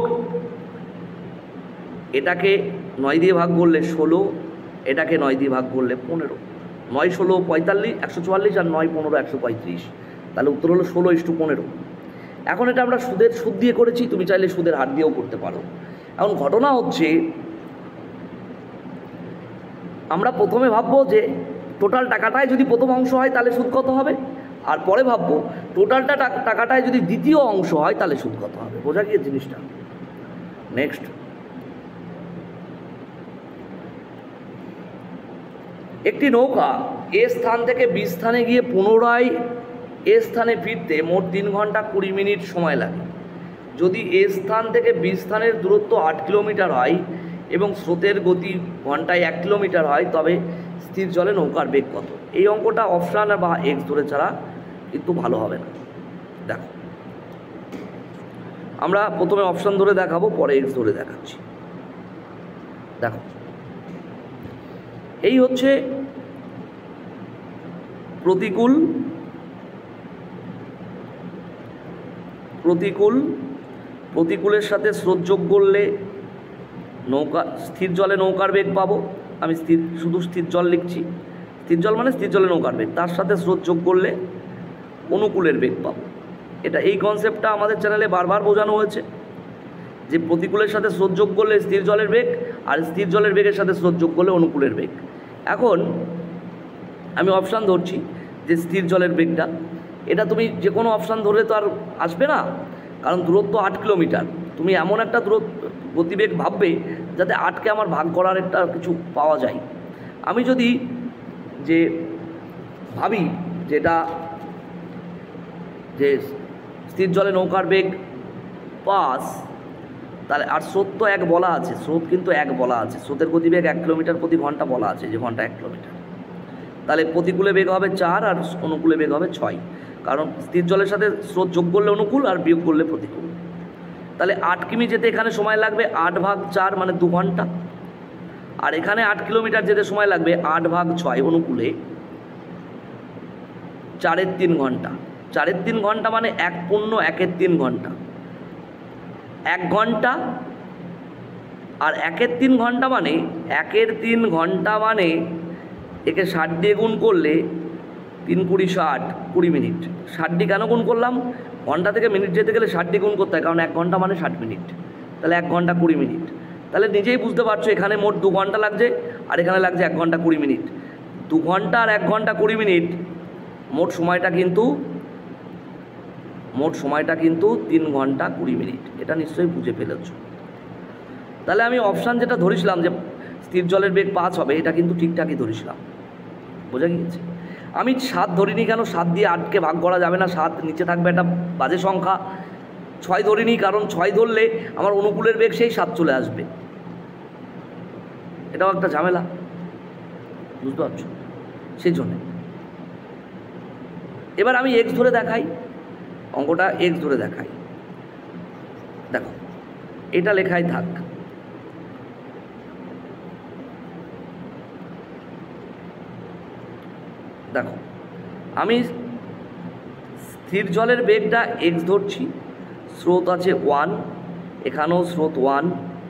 এটাকে 9 দিয়ে ভাগ করলে 16, এটাকে 9 দিয়ে ভাগ করলে 15, 9 16 45, 144 আর 9 15 135, তাহলে উত্তর হলো 16:15। এখন এটা আমরা সুদ দিয়ে করেছি, তুমি চাইলে সুদের হার দিয়েও করতে পারো। এখন ঘটনা হচ্ছে আমরা প্রথমে ভাববো যে টোটাল টাকাটায় যদি প্রথম অংশ হয় তাহলে সুদ কত হবে, আর পরে ভাববো টোটালটা টাকাটায় যদি দ্বিতীয় অংশ হয় তাহলে সুদ কত হবে। বোঝা গিয়ে জিনিসটা? নেক্সট, একটি নৌকা এ স্থান থেকে বি স্থানে গিয়ে পুনরায় এ স্থানে ফিরতে মোট 3 ঘন্টা 20 মিনিট সময় লাগে। যদি এ স্থান থেকে বি স্থানের দূরত্ব 8 কিলোমিটার হয় এবং স্রোতের গতি ঘন্টায় 1 কিলোমিটার হয়, তবে স্থির জলে নৌকার বেগ কত? এই অঙ্কটা অপশান বা এক্স ধরে ছাড়া কিন্তু ভালো হবে না। দেখো, আমরা প্রথমে অপশান ধরে দেখাবো, পরে এক্স ধরে দেখাচ্ছি। দেখো, এই হচ্ছে প্রতিকূলের সাথে স্রোত যোগ করলে নৌকা স্থির জলে নৌকার বেগ পাবো। আমি শুধু স্থির জল লিখছি, স্থির জল মানে স্থির জলে নৌকার বেগ, তার সাথে স্রোত যোগ করলে অনুকূলের বেগ পাবো। এই কনসেপ্টটা আমাদের চ্যানেলে বারবার বোঝানো হয়েছে যে প্রতিকূলের সাথে স্রোত যোগ করলে স্থির জলের বেগ, আর স্থির জলের বেগের সাথে স্রোত যোগ করলে অনুকূলের বেগ। এখন আমি অপশান ধরছি যে স্থির জলের বেগটা, এটা তুমি যে কোনো অপশান ধরলে তো আর আসবে না, কারণ দূরত্ব 8 কিলোমিটার। তুমি এমন একটা গতিবেগ ভাববে যাতে 8কে আমার ভাগ করার একটা কিছু পাওয়া যায়। আমি যদি যে ভাবি যেটা যে স্থির জলে নৌকার বেগ 5, তাহলে আর স্রোত তো 1 বলা আছে, স্রোত কিন্তু 1 বলা আছে, স্রোতের গতিবেগ 1 কিলোমিটার প্রতি ঘন্টা বলা আছে, যে ঘন্টা 1 কিলোমিটার। তাহলে প্রতিকূলে বেগ হবে 4 আর অনুকূলে বেগ হবে 6, কারণ স্থির জলের সাথে স্রোত যোগ করলে অনুকূল আর বিয়োগ করলে প্রতিকূল। তাহলে 8 কিমি যেতে এখানে সময় লাগবে 8/4 মানে 2 ঘন্টা, আর এখানে 8 কিলোমিটার যেতে সময় লাগবে 8/6 অনুকূলে 4/3 ঘন্টা। 4/3 ঘন্টা মানে 1 পূর্ণ 1/3 ঘন্টা, 1 ঘন্টা, আর 1/3 ঘন্টা মানে 1/3 ঘন্টা মানে একে 60 দিয়ে গুণ করলে 3 × 60 20 মিনিট। 60 দিয়ে কেন গুণ করলাম? ঘন্টা থেকে মিনিট যেতে গেলে 60 দিয়ে গুণ করতে হয়, কারণ 1 ঘন্টা মানে 60 মিনিট, তাহলে 1 ঘন্টা 20 মিনিট। তাহলে নিজেই বুঝতে পারছো এখানে মোট 2 ঘন্টা লাগছে আর এখানে লাগছে 1 ঘন্টা 20 মিনিট। 2 ঘন্টা আর 1 ঘন্টা 20 মিনিট, মোট সময়টা কিন্তু 3 ঘন্টা 20 মিনিট। এটা নিশ্চয়ই বুঝে ফেলেছ। তাহলে আমি অপশান যেটা ধরেছিলাম যে স্থির জলের বেগ 5 হবে, এটা কিন্তু ঠিকঠাকই ধরেছিলাম। বোঝা গিয়েছে? আমি 7 ধরিনি কেন? 7 দিয়ে 8কে ভাগ করা যাবে না, 7 নিচে থাকবে একটা বাজে সংখ্যা। 6 ধরিনি কারণ 6 ধরলে আমার অনুকূলের বেগ সেই 7 চলে আসবে, এটাও একটা ঝামেলা, বুঝতে পারছো? সেই জন্যে এবার আমি এক্স ধরে দেখাই, অঙ্কটা এক্স ধরে দেখাই। দেখো, এটা লেখাই থাক। দেখো, আমি স্থির জলের বেগটা এক্স ধরছি, স্রোত আছে 1, এখানেও স্রোত 1,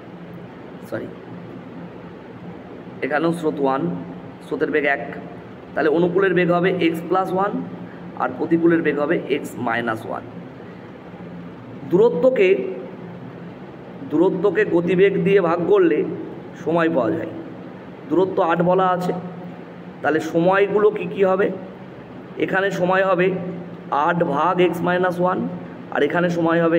এখানেও স্রোত 1, স্রোতের বেগ 1, তাহলে অনুকূলের বেগ হবে x+1 আর প্রতিকূলের বেগ হবে x-1। দূরত্বকে গতিবেগ দিয়ে ভাগ করলে সময় পাওয়া যায়। দূরত্ব 8 বলা আছে, তাহলে সময়গুলো কি হবে? এখানে সময় হবে 8/x-1 আর এখানে সময় হবে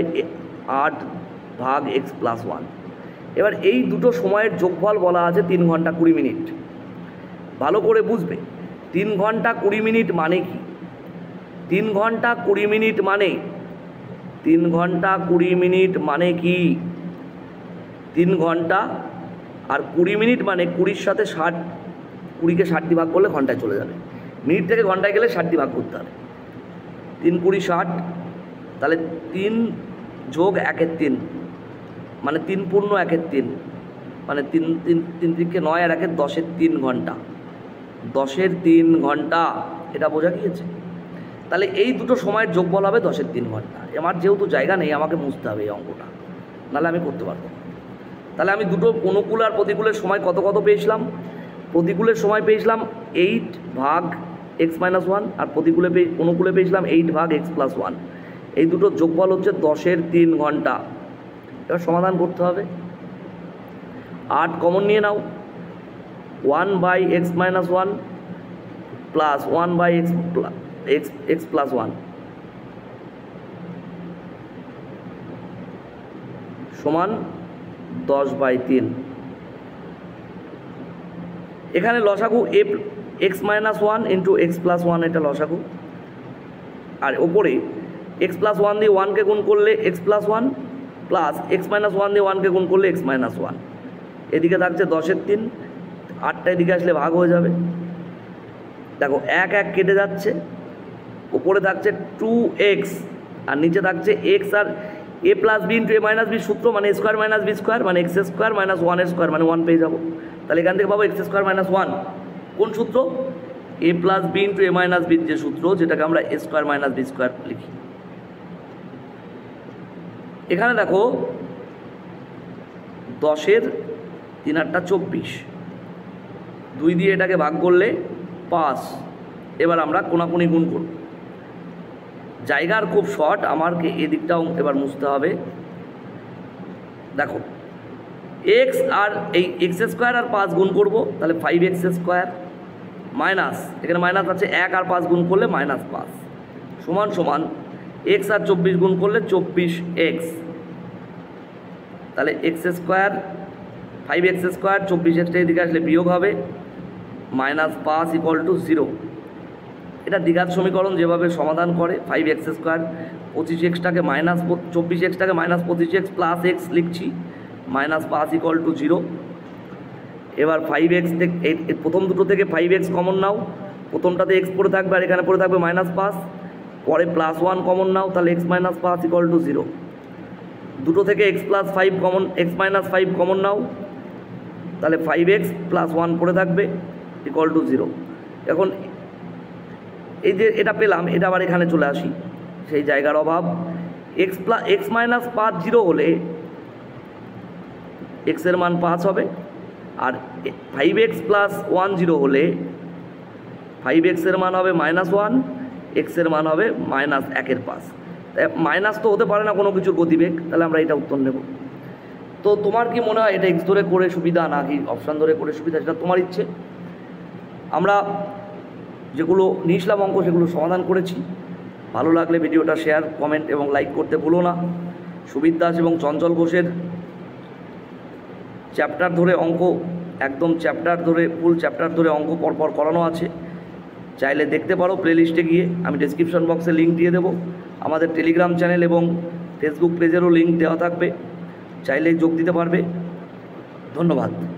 8/x+1। এবার এই দুটো সময়ের যোগফল বলা আছে 3 ঘন্টা 20 মিনিট। ভালো করে বুঝবে, 3 ঘন্টা 20 মিনিট মানে কি? 3 ঘন্টা 20 মিনিট মানে 3 ঘন্টা 20 মিনিট মানে কি? 3 ঘন্টা আর 20 মিনিট মানে 20-র সাথে 60, 20কে 60 দিয়ে ভাগ করলে ঘন্টায় চলে যাবে। মিনিট থেকে ঘন্টায় গেলে 60 দিয়ে ভাগ করতে হবে। 3 × 20 60, তাহলে 3 যোগ 1/3 মানে 3 পূর্ণ 1/3 মানে 3 3 9 আর 1 10-এর 3 ঘন্টা, 10-এর 3 ঘন্টা। এটা বোঝা গিয়েছে? তাহলে এই দুটো সময়ের যোগফল হবে 10-এর 3 ঘন্টা। আমার যেহেতু জায়গা নেই, আমাকে মুছতে হবে এই অঙ্কটা, নাহলে আমি করতে পারবো না। তাহলে আমি দুটো অনুকূল আর প্রতিকূলের সময় কত পেয়েছিলাম? প্রতিকূলের সময় পেয়েছিলাম 8/x-1 আর অনুকূলে পেয়েছিলাম 8/x+1। এই দুটো যোগফল হচ্ছে 10-এর 3 ঘন্টা। এবার সমাধান করতে হবে। 8 কমন নিয়ে নাও, 1/x - 1 plus 1/x x plus 1 সমান 10/3। এখানে লসাগু x - 1 ইন্টু এক্স প্লাস 1 এটা লসাগু, আর ওপরে x প্লাস 1 দিয়ে 1কে গুণ করলে x প্লাস 1 প্লাস x - 1 দিয়ে 1কে গুণ করলে x - 1। এদিকে থাকছে 10-এর 3, 8টা এদিকে আসলে ভাগ হয়ে যাবে। দেখো 1 1 কেটে যাচ্ছে, ওপরে থাকছে 2x আর নিচে থাকছে x, আর a plus B into a minus B সূত্র মানে a square minus B square মানে এক্স স্কোয়ার মাইনাস 1 স্কোয়ার মানে 1 পেয়ে যাবো। তাহলে এখান থেকে পাবো এক্স স্কোয়ার মাইনাস 1। কোন সূত্র? a plus B into a minus বির যে সূত্র, যেটাকে আমরা a square minus B square লিখি। এখানে দেখো 10-এর 3 × 8 = 24, 2 দিয়ে এটাকে ভাগ করলে 5। এবার আমরা কোনাকুনি গুণ করব। জায়গার খুব শর্ট, আমাকে এদিকটাও এবার মুছতে হবে। দেখো এক্স আর এই এক্স স্কোয়ার আর 5 গুণ করব, তাহলে 5x স্কোয়ার মাইনাস, এখানে মাইনাস আছে 1 আর 5 গুণ করলে -5 সমান সমান এক্স আর 24 গুণ করলে 24x। তাহলে এক্স স্কোয়ার 5x স্কোয়ার 24xটা এদিকে আসলে বিয়োগ হবে -5 = 0। এটা দ্বিঘাত সমীকরণ যেভাবে সমাধান করে, 5x স্কোয়ার 25xটাকে -24xটাকে -25x প্লাস x লিখছি, -5 = 0। এবার 5x থেকে এই প্রথম দুটো থেকে 5x কমন নাও, প্রথমটাতে x পড়ে থাকবে আর এখানে পড়ে থাকবে -5, পরে +1 কমন নাও, তাহলে x - 5 = 0। দুটো থেকে x + 5 কমন, x - 5 কমন নাও, তাহলে 5x + 1 পড়ে থাকবে = 0। এখন এই যে এটা পেলাম, এটা আবার এখানে চলে আসি, সেই জায়গার অভাব। x - 5 0 হলে x এর মান 5 হবে, আর 5x + 1 0 হলে 5x এর মান হবে -1, x এর মান হবে -1/5। তাই মাইনাস তো হতে পারে না কোনো কিছুর গতিবেগ, তাহলে আমরা এটা উত্তর নেব। তো তোমার কি মনে হয় এটা এক্স ধরে করে সুবিধা নাকি অপশান ধরে করে সুবিধা, সেটা তোমার ইচ্ছে। আমরা যেগুলো নিয়েছিলাম অঙ্ক সেগুলো সমাধান করেছি। ভালো লাগলে ভিডিওটা শেয়ার, কমেন্ট এবং লাইক করতে ভুলো না। সুবিদ দাস এবং চঞ্চল ঘোষের চ্যাপ্টার ধরে অঙ্ক, একদম চ্যাপ্টার ধরে, ফুল চ্যাপ্টার ধরে অঙ্ক পরপর করানো আছে, চাইলে দেখতে পারো প্লেলিস্টে গিয়ে। আমি ডেসক্রিপশন বক্সে লিঙ্ক দিয়ে দেবো। আমাদের টেলিগ্রাম চ্যানেল এবং ফেসবুক পেজেরও লিঙ্ক দেওয়া থাকবে, চাইলে যোগ দিতে পারবে। ধন্যবাদ।